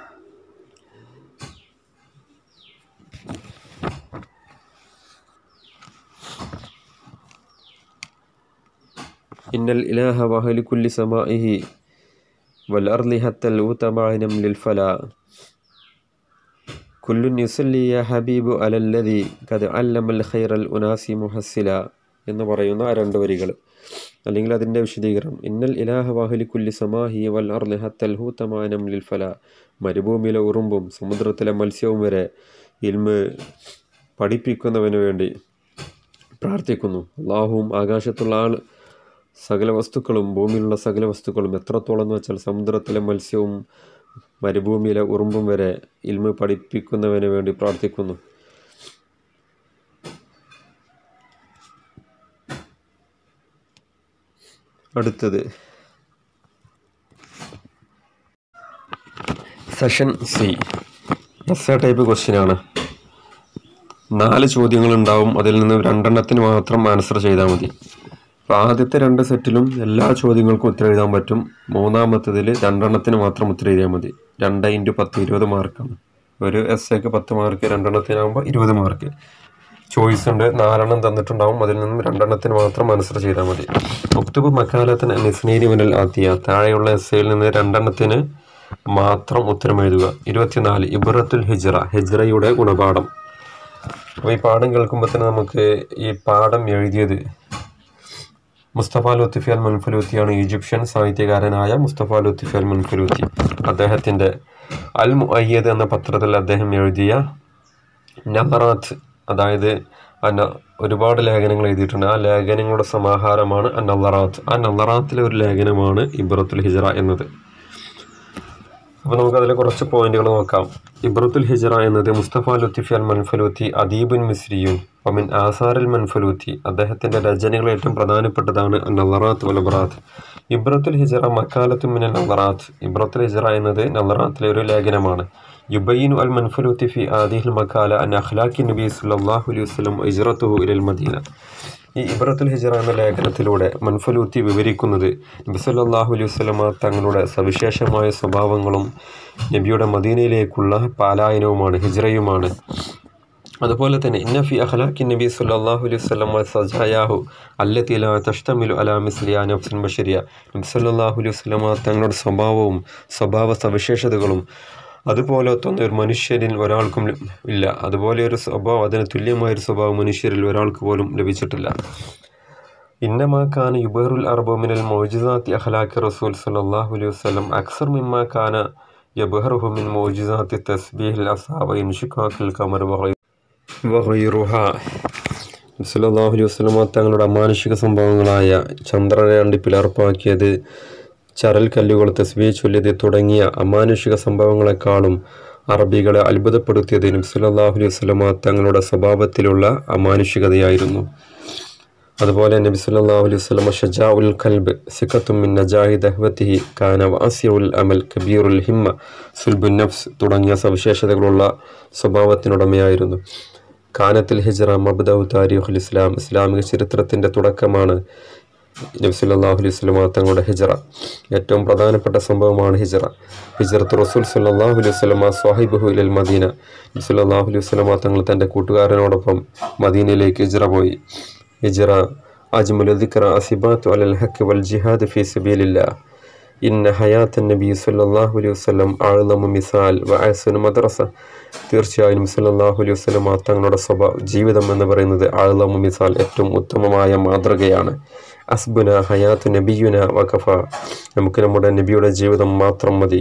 ഇന്നൽ ഇലാഹ വഹലി കുല്ലി സമാഇഹി വൽ അർളി ഹത്തൽ ഉതബഅനം ലിൽ ഫലാ കുല്ലുൻ യുസല്ലി യാ ഹബീബു അലല്ലദി ഖദ് അല്ലമൽ ഖൈറൽ ഉനാസി മുഹസ്സില എന്ന് പറയുന്ന 2 വരികൾ, അല്ലെങ്കിൽ അതിൻ്റെ വിശദീകരണം. ഇന്നൽ ഇലാഹ വഹലി കുല്ലി സമാഇഹി വൽ അർളി ഹത്തൽ ഉതബഅനം ലിൽ ഫലാ, മരുഭൂമിയിലെ ഉറുമ്പും സമുദ്രത്തിലെ മത്സ്യവും വരെ ഇൽമ് പഠിപ്പിക്കുന്നവന് വേണ്ടി പ്രാർത്ഥിക്കുന്നു. അല്ലാഹുവും ആകാശത്തുള്ള സകല വസ്തുക്കളും ഭൂമിയിലുള്ള സകല വസ്തുക്കളും എത്രത്തോളം എന്ന് വെച്ചാൽ സമുദ്രത്തിലെ മത്സ്യവും മരുഭൂമിയിലെ ഉറുമ്പും വരെ ഇൽമ് പഠിപ്പിക്കുന്നവന് വേണ്ടി പ്രാർത്ഥിക്കുന്നു. അടുത്തത് സെഷൻ സി, എസ്സേ ടൈപ്പ് ക്വസ്റ്റ്യനാണ്. 4 ചോദ്യങ്ങളുണ്ടാവും. അതിൽ നിന്ന് 2 എണ്ണത്തിന് മാത്രം ആൻസർ ചെയ്താൽ മതി. അപ്പോൾ ആദ്യത്തെ 2 സെറ്റിലും എല്ലാ ചോദ്യങ്ങൾക്കും ഉത്തരം എഴുതാൻ പറ്റും. മൂന്നാമത്തതിൽ 2 എണ്ണത്തിന് മാത്രം ഉത്തരം എഴുതിയാൽ മതി. 2 × 10 20 മാർക്കാണ്. ഒരു എസ്സേക്ക് 10 മാർക്ക്, 2 എണ്ണത്തിനാകുമ്പോൾ 20 മാർക്ക്. ചോയ്സ് ഉണ്ട്, 4 എണ്ണം തന്നിട്ടുണ്ടാവും. അതിൽ നിന്നും 2 എണ്ണത്തിന് മാത്രം ആൻസർ ചെയ്താൽ മതി. ഒക്ടോബർ മക്കാലത്തിന് നിസ്നീരി മുനൽ ആത്തിയ, താഴെയുള്ള എസ്സേയിൽ നിന്ന് 2 എണ്ണത്തിന് മാത്രം ഉത്തരം എഴുതുക. 24 ഇബ്റത്തുൽ ഹിജ്റ, ഹിജ്റയുടെ ഗുണപാഠം. അപ്പോൾ ഈ പാഠം കേൾക്കുമ്പോൾ തന്നെ നമുക്ക് ഈ പാഠം എഴുതിയത് മുസ്തഫ ലുത്ഫി അൽ മുൻഫലൂത്തിയാണ്. ഈജിപ്ഷ്യൻ സാഹിത്യകാരനായ മുസ്തഫ ലുത്ഫി അൽ മുൻഫലൂത്തി. അദ്ദേഹത്തിൻ്റെ അൽ മുഅയ്യദ് എന്ന പത്രത്തിൽ അദ്ദേഹം എഴുതിയ നബറാത്ത്, അതായത് ഒരുപാട് ലേഖനങ്ങൾ എഴുതിയിട്ടുണ്ട്. ആ ലേഖനങ്ങളുടെ സമാഹാരമാണ് നബറാത്ത്. ആ നബറാത്തിലെ ഒരു ലേഖനമാണ് ഇബ്റത്തുൽ ഹിജ്റ എന്നത്. അപ്പോൾ നമുക്കതിൽ കുറച്ച് പോയിന്റുകൾ നോക്കാം. ഇബ്റത്തുൽ ഹിജ്റ എന്നത് മുസ്തഫ ലുത്ഫി അൽ മൻഫലൂത്തി അദീബുൻ മിസ്രിയുൻ വമിൻ ആസാറിൽ മൻഫലൂത്തി, അദ്ദേഹത്തിൻ്റെ രചനകൾ ഏറ്റവും പ്രധാനപ്പെട്ടതാണ് നളറാത്ത് വൽ ഇബ്റാത്ത്. ഇബ്റത്തുൽ ഹിജ്റ മക്കാലത്തു മിനൽ നളറാത്ത്, ഇബ്റത്തുൽ ഹിജ്റ എന്നത് നളറാത്തിലെ ഒരു ലേഖനമാണ്. യുബയ്യിനു അൽ മൻഫലൂത്തി ഫി ആദിഹിൽ മക്കാല അൻ അഖ്ലാഖി നബി സല്ലല്ലാഹു അലൈഹി വസല്ലം ഹിജ്റത്തുഹു ഇലൽ മദീന. ഈ ഇബ്റത്തുൽ ഹിജ്റ എന്ന ലേഖനത്തിലൂടെ മൻഫലൂത്തി വിവരിക്കുന്നത് നബി സല്ലല്ലാഹു അലൈഹി വസല്ലമ തങ്ങളുടെ സവിശേഷമായ സ്വഭാവങ്ങളും നബിയുടെ മദീനയിലേക്കുള്ള പാലായനവുമാണ്, ഹിജ്റയുമാണ്. അതുപോലെ തന്നെ ഇന്ന ഫി അഖ്ലാഖി നബി സല്ലല്ലാഹു അലൈഹി വസല്ലം സജായാഹു അല്ലതി ലാ തഷ്തമിലു അലാ മിസ്ലി നഫ്സിൻ ബശരിയ, നബി സല്ലല്ലാഹു അലൈഹി വസല്ലമ തങ്ങളുടെ സ്വഭാവവും സ്വഭാവ സവിശേഷതകളും അതുപോലത്തെ ഒരു മനുഷ്യരിൽ ഒരാൾക്കും ഇല്ല. അതുപോലെ ഒരു സ്വഭാവം, അതിന് തുല്യമായൊരു സ്വഭാവം മനുഷ്യരിൽ ഒരാൾക്ക് പോലും ലഭിച്ചിട്ടില്ല. ഇന്നമാ കാന യുബറുൽ അർബു മിനൽ മൗജിസാത്തി അഖ്ലാഖി റസൂൽ സല്ലല്ലാഹു അലൈഹി വസല്ലം അക്സർ മിമ്മാ കാന യബ്ഹറുഹു മിൻ മൗജിസാത്തി തസ്ബീഹിൽ അസാബ ഇൻഷിഖാഖിൽ ഖമർ വഗൈറുഹാ. സല്ലല്ലാഹു അലൈഹി വസല്ലം തങ്ങളുടെ അമാനുഷിക സംഭവങ്ങളായ ചന്ദ്രനെ രണ്ട് പിളർപ്പാക്കിയത്, ചരൽ കല്ലുകൾ തസ്ബീഹ് ചൊല്ലിയത് തുടങ്ങിയ അമാനുഷിക സംഭവങ്ങളെക്കാളും അറബികളെ അത്ഭുതപ്പെടുത്തിയത് നബി സല്ലല്ലാഹു അലൈഹി വസല്ലം തങ്ങളുടെ സ്വഭാവത്തിലുള്ള അമാനുഷികതയായിരുന്നു. അതുപോലെ നബി സല്ലല്ലാഹു അലൈഹി വസല്ലം ഷജാഉൽ ഖൽബ് സിഖത്തും മിൻ നജാഹി ദഹ്വതിഹി കാന വാസിഉൽ അമൽ കബീറുൽ ഹിമ്മ സുൽബുൻ നഫ്സ് തുടങ്ങിയ സവിശേഷതകളുള്ള സ്വഭാവത്തിനുടമയായിരുന്നു. കാനത്തിൽ ഹിജ്റ മബ്ദഉ താരീഖുൽ ഇസ്ലാം, ഇസ്ലാമിക ചരിത്രത്തിൻ്റെ തുടക്കമാണ് നബി സല്ലല്ലാഹു അലൈഹി വസല്ലം തങ്ങളുടെ ഹിജ്റ. ഏറ്റവും പ്രധാനപ്പെട്ട സംഭവമാണ് ഹിജ്റ. ഹിജ്റത്ത് റസൂൽ സല്ലല്ലാഹു അലൈഹി വസല്ലം സ്വഹിബുഹു ഇലൽ മദീന, നബി സല്ലല്ലാഹു അലൈഹി വസല്ലം തങ്ങൾ തൻ്റെ കൂട്ടുകാരനോടൊപ്പം മദീനയിലേക്ക് ഹിജ്റ പോയി. ഹിജ്റ അജ്മലു ദിക്റ അസിബാത്തു അലൽ ഹഖ് വൽ ജിഹാദ് ഫീ സബീലില്ലാഹ്. ഇന്ന ഹയാത്തൻ നബി സല്ലല്ലാഹു അലൈഹി വസല്ലം അഅ്ലമു മിസാൽ വ അഹ്സനു മദ്റസ. തീർച്ചയായും സല്ലല്ലാഹു അലൈഹി വസല്ലം തങ്ങളുടെ ജീവിതം എന്ന് പറയുന്നത് അഅ്ലമു മിസാൽ, ഏറ്റവും ഉത്തമമായ മാതൃകയാണ്. അസ്ബുന ഹയാത്തു നബിയുന വഖഫ, നമുക്ക് നമ്മുടെ നബിയുടെ ജീവിതം മാത്രം മതി.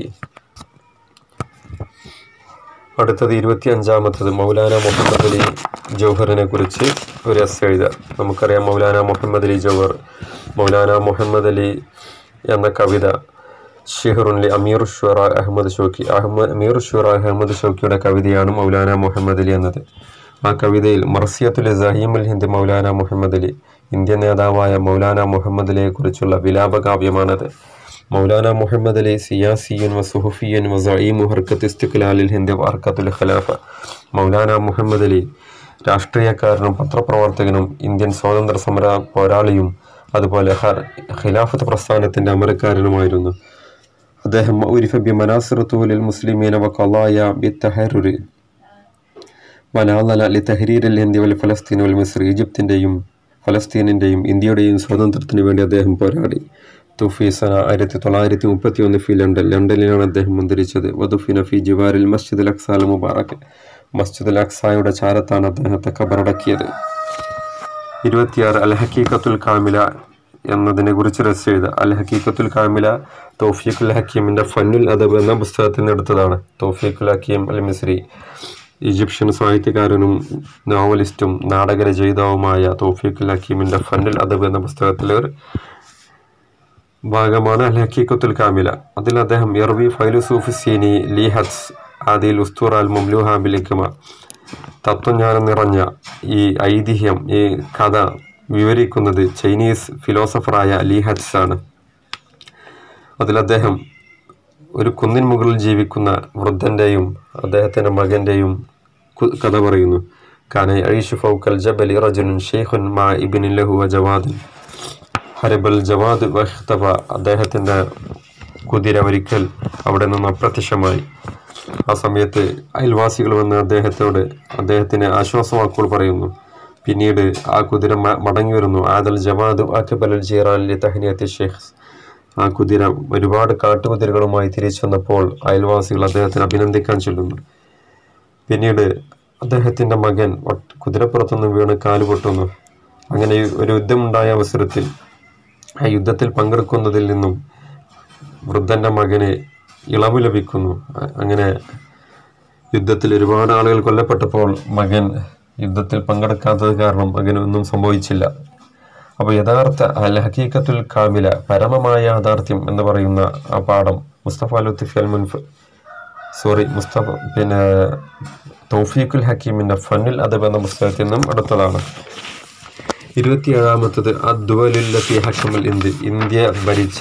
അടുത്തത് 25-ാമത്തത് മൗലാന മുഹമ്മദ് അലി ജൗഹറിനെ കുറിച്ച് ഒരു എസ്സേ എഴുതുക. നമുക്കറിയാം മൗലാന മുഹമ്മദ് അലി ജൗഹർ. മൗലാന മുഹമ്മദ് അലി എന്ന കവിത ഷിഹറുൻ ലി അമീർ ഷുറ അഹമ്മദ് ഷൗക്കി, അമീർ ഷുറ അഹമ്മദ് ഷൗക്കിയുടെ കവിതയാണ് മൗലാന മുഹമ്മദ് അലി എന്നത്. ആ കവിതയിൽ മർസിയത്തുൽ സഹീമുൽ ഹിന്ദ് മൗലാന മുഹമ്മദ് അലി, ഇന്ത്യൻ നേതാവായ മൗലാന മുഹമ്മദ് അലിയെ കുറിച്ചുള്ള വിലാപകാവ്യമാണത്. മൗലാന മുഹമ്മദ് അലി സിയാസിയൻ വ സുഹുഫിയൻ വ സഈമു ഹർക്കത്ത് ഇസ്തിഖ്ലാലിൽ ഹിന്ദ് വ ഹർക്കത്തുൽ ഖിലാഫ. മൗലാന മുഹമ്മദ് അലി രാഷ്ട്രീയക്കാരനും പത്രപ്രവർത്തകനും ഇന്ത്യൻ സ്വാതന്ത്ര്യ സമര പോരാളിയും അതുപോലെ ഖിലാഫത്ത് പ്രസ്ഥാനത്തിൻ്റെ അമരക്കാരനുമായിരുന്നു. അദ്ദേഹം ഉരിഫ ബി മനാസിറത്തുഹു ലിൽ മുസ്ലിമീന വ ഖളായ ബിത്തഹറുരി വനാളല ലി തഹരീരിൽ ഹിന്ദ് വൽ ഫലസ്തീൻ വൽ മിസ്ർ. ഈജിപ്തിൻ്റെയും ഫലസ്തീനിൻ്റെയും ഇന്ത്യയുടെയും സ്വാതന്ത്ര്യത്തിന് വേണ്ടി അദ്ദേഹം പോരാടി. തുഫി സന 1931 ഫി ലണ്ടനിലാണ് അദ്ദേഹം അന്തരിച്ചത്. വദുഫിന ഫി ജിവാരിൽ മസ്ജിദുൽ അഖ്സാൽ മുബാറക്, മസ്ജിദുൽ അഖ്സായുടെ ചാരത്താണ് അദ്ദേഹത്തെ ഖബറടക്കിയത്. 26 അൽ ഹഖീഖത്തുൽ കാമില എന്നതിനെ കുറിച്ച് എഴുതുക. അൽ ഹഖീഖത്തുൽ കാമില തൗഫീഖുൽ ഹക്കീമിൻ്റെ ഫന്നുൽ അദബ് എന്ന പുസ്തകത്തിൽ നിന്ന് എടുത്തതാണ്. തൗഫീഖുൽ ഹക്കീം അൽ മിസ്രി, ഈജിപ്ഷ്യൻ സാഹിത്യകാരനും നോവലിസ്റ്റും നാടകരചയിതാവുമായ തൗഫീഖുൽ ഹക്കീമിൻ്റെ ഫന്നുൽ അദബ് എന്ന പുസ്തകത്തിലെ ഒരു ഭാഗമാണ് അൽ ഹഖീഖത്തുൽ കാമില. അതിൽ അദ്ദേഹം യർവി ഫൈലുസൂഫ് സീനി ലീഹത്സ് ആദിൽ ഉസ്തൂറ അൽ മംലൂഹ ബിൽ ഹിക്മ, തത്വജ്ഞാനം നിറഞ്ഞ ഈ ഐതിഹ്യം, ഈ കഥ വിവരിക്കുന്നത് ചൈനീസ് ഫിലോസഫറായ ലീഹത്സ് ആണ്. അതിൽ അദ്ദേഹം ഒരു കുന്നിൻ മുകളിൽ ജീവിക്കുന്ന വൃദ്ധൻ്റെയും അദ്ദേഹത്തിൻ്റെ മകൻ്റെയും കഥ പറയുന്നു. കാന യഈശു ഫൗകൽ ജബലി റജുലുൻ ഷെയ്ഖുൻ മാ ഇബ്നിൻ ലഹു വജവാദുൻ ഹരബൽ ജവാദ് വഖ്തബ. അദ്ദേഹത്തിൻ്റെ കുതിര ഒരിക്കൽ അവിടെ നിന്ന് അപ്രത്യക്ഷമായി. ആ സമയത്ത് അയൽവാസികൾ വന്ന് അദ്ദേഹത്തിന് ആശ്വാസവാക്കുകൾ പറയുന്നു. പിന്നീട് ആ കുതിര മടങ്ങി വരുന്നു. ആദൽ ജവാദ് അക്ബലൽ ജീറാൻ ലി തഹ്നിയത്തി ഷെയ്ഖ്. ആ കുതിര ഒരുപാട് കാട്ടുകുതിരകളുമായി തിരിച്ചു വന്നപ്പോൾ അയൽവാസികൾ അദ്ദേഹത്തിന് അഭിനന്ദിക്കാൻ ചൊല്ലുന്നു. പിന്നീട് അദ്ദേഹത്തിൻ്റെ മകൻ കുതിരപ്പുറത്തുനിന്ന് വീണ് കാല് പൊട്ടുന്നു. അങ്ങനെ ഒരു യുദ്ധമുണ്ടായ അവസരത്തിൽ ആ യുദ്ധത്തിൽ പങ്കെടുക്കുന്നതിൽ നിന്നും വൃദ്ധൻ്റെ മകന് ഇളവ് ലഭിക്കുന്നു. അങ്ങനെ യുദ്ധത്തിൽ ഒരുപാട് ആളുകൾ കൊല്ലപ്പെട്ടപ്പോൾ മകൻ യുദ്ധത്തിൽ പങ്കെടുക്കാത്തത് കാരണം മകനൊന്നും സംഭവിച്ചില്ല. അപ്പോൾ യഥാർത്ഥ അൽ ഹഖീഖത്തുൽ കാമില, പരമമായ യാഥാർത്ഥ്യം എന്ന് പറയുന്ന ആ പാഠം തൗഫീഖുൽ ഹക്കീമിൻ്റെ ഫന്നുൽ അദബ് എന്ന പുസ്തകത്തിൽ നിന്നും എടുത്തതാണ്. 27ാമത്തത് അദ്വലുല്ലത്തി ഹക്കമുൽ ഇന്ത്യ ഭരിച്ച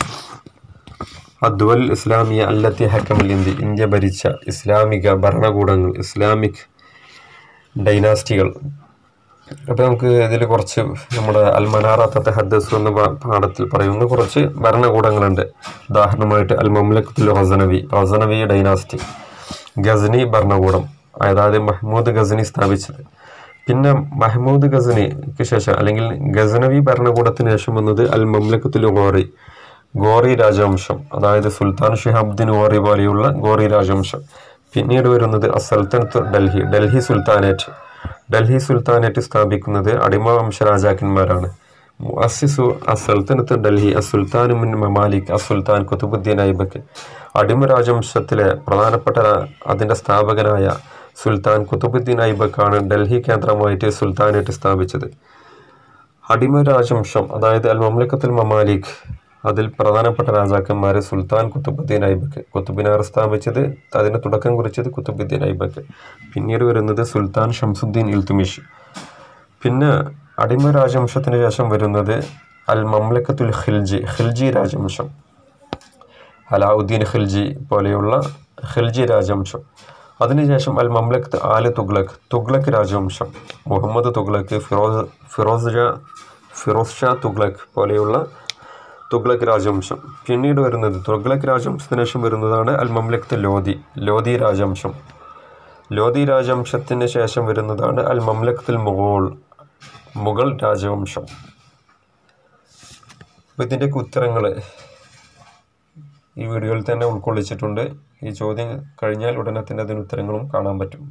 അദ്വൽ ഇസ്ലാമിയ അല്ലത്തി ഹക്കമുൽ ഇന്ത്യ ഭരിച്ച ഇസ്ലാമിക ഭരണകൂടങ്ങൾ, ഇസ്ലാമിക് ഡൈനാസ്റ്റികൾ. അപ്പോൾ നമുക്ക് ഇതിൽ കുറച്ച് നമ്മുടെ അൽ മനാറത്ത് തഹദ്ദസ് എന്ന പാഠത്തിൽ പറയുന്ന കുറച്ച് ഭരണകൂടങ്ങളുണ്ട്. ഉദാഹരണമായിട്ട് അൽ മംലക്കത്തുൽ ഗസനവി ഡൈനാസ്റ്റി, ഗസ്നി ഭരണകൂടം, അതായത് മഹ്മൂദ് ഗസ്നി സ്ഥാപിച്ചത്. പിന്നെ മഹ്മൂദ് ഗസ്നിക്ക് ശേഷം അല്ലെങ്കിൽ ഗസനവി ഭരണകൂടത്തിന് ശേഷം വന്നത് അൽ മംലക്കത്തുൽ ഗോറി രാജവംശം, അതായത് സുൽത്താൻ ഷിഹാബുദ്ദീൻ ഗോറി പോലെയുള്ള ഗോറി രാജവംശം. പിന്നീട് വരുന്നത് അസൽത്തനത്ത് ഡൽഹി സുൽത്താനേറ്റ് സ്ഥാപിക്കുന്നത് അടിമവംശ രാജാക്കന്മാരാണ്. മുഅസ്സിസു അസൽത്തനത്ത് ഡൽഹി അസുൽത്താൻ മിൻ മമാലിക് അസുൽത്താൻ ഖുതുബുദ്ദീൻ ഐബക്ക്. അടിമ രാജവംശത്തിലെ പ്രധാനപ്പെട്ട അതിൻ്റെ സ്ഥാപകനായ സുൽത്താൻ ഖുതുബുദ്ദീൻ ഐബക്കാണ് ഡൽഹി കേന്ദ്രമായിട്ട് സുൽത്താനേറ്റ് സ്ഥാപിച്ചത്. അടിമ രാജവംശം, അതായത് അൽ മംലക്കത്തുൽ മമാലിക്, അതിൽ പ്രധാനപ്പെട്ട രാജാക്കന്മാർ സുൽത്താൻ ഖുതുബുദ്ദീൻ ഐബക്ക്. ഖുതുബിനാർ സ്ഥാപിച്ചത്, അതിന് തുടക്കം കുറിച്ചത് ഖുതുബുദ്ദീൻ ഐബക്ക്. പിന്നീട് വരുന്നത് സുൽത്താൻ ഷംസുദ്ദീൻ ഇൽതുമിഷ്. പിന്നെ അടിമ രാജവംശത്തിന് ശേഷം വരുന്നത് അൽ മംലക്കത്തുൽ ഖിൽജി രാജവംശം, അലാവുദ്ദീൻ ഖിൽജി പോലെയുള്ള ഖിൽജി രാജവംശം. അതിനുശേഷം അൽ മംലക്കത്ത് ആല് തുഗ്ലക് രാജവംശം, മുഹമ്മദ് തുഗ്ലക്, ഫിറോസ് ഷാ തുഗ്ലക് പോലെയുള്ള തുഗ്ലക് രാജവംശം. പിന്നീട് വരുന്നത് തുഗ്ലക് രാജവംശത്തിന് ശേഷം വരുന്നതാണ് അൽ മംലക്കത്ത് ലോധി രാജവംശം. ലോധി രാജവംശത്തിന് ശേഷം വരുന്നതാണ് അൽ മംലക്കത്തുൽ മുഗൾ രാജവംശം. അപ്പോൾ ഇതിൻ്റെയൊക്കെ ഉത്തരങ്ങൾ ഈ വീഡിയോയിൽ തന്നെ ഉൾക്കൊള്ളിച്ചിട്ടുണ്ട്. ഈ ചോദ്യം കഴിഞ്ഞാൽ ഉടനെ തന്നെ അതിന് ഉത്തരങ്ങളും കാണാൻ പറ്റും.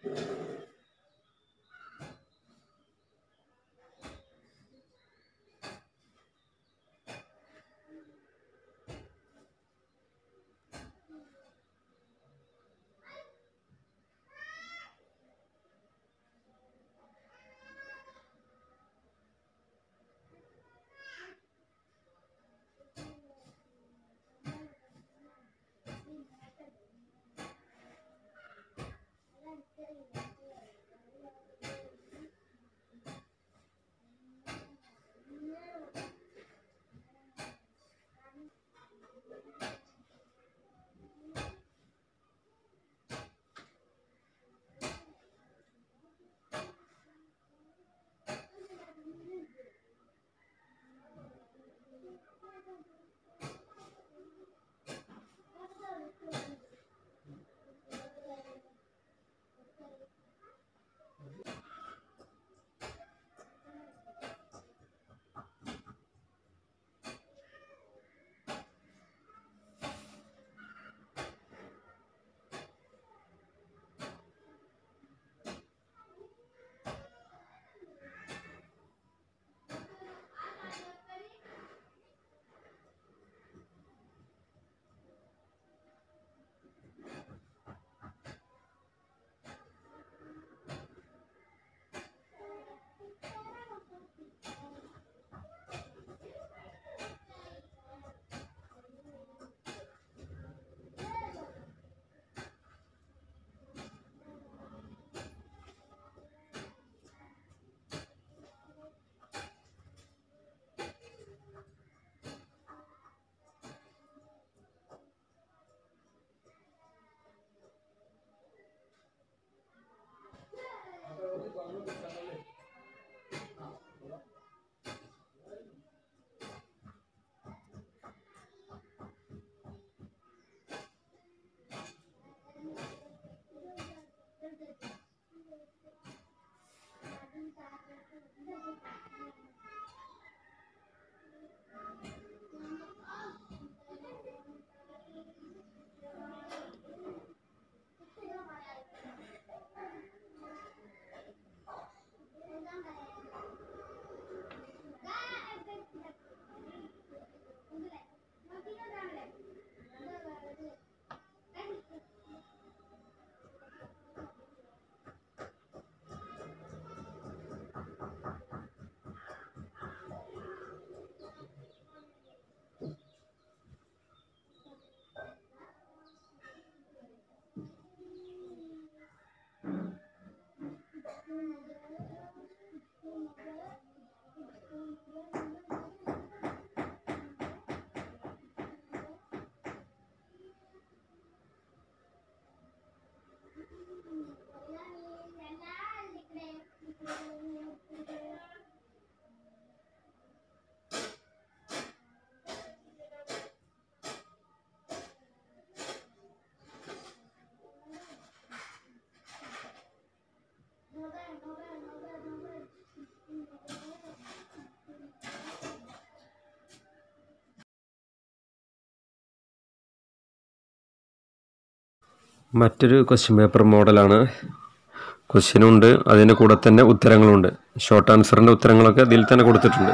മറ്റൊരു ക്വസ്റ്റ്യൻ പേപ്പർ മോഡലാണ്. ക്വസ്റ്റ്യനുണ്ട്, അതിൻ്റെ കൂടെ തന്നെ ഉത്തരങ്ങളുണ്ട്. ഷോർട്ട് ആൻസറിൻ്റെ ഉത്തരങ്ങളൊക്കെ ഇതിൽ തന്നെ കൊടുത്തിട്ടുണ്ട്.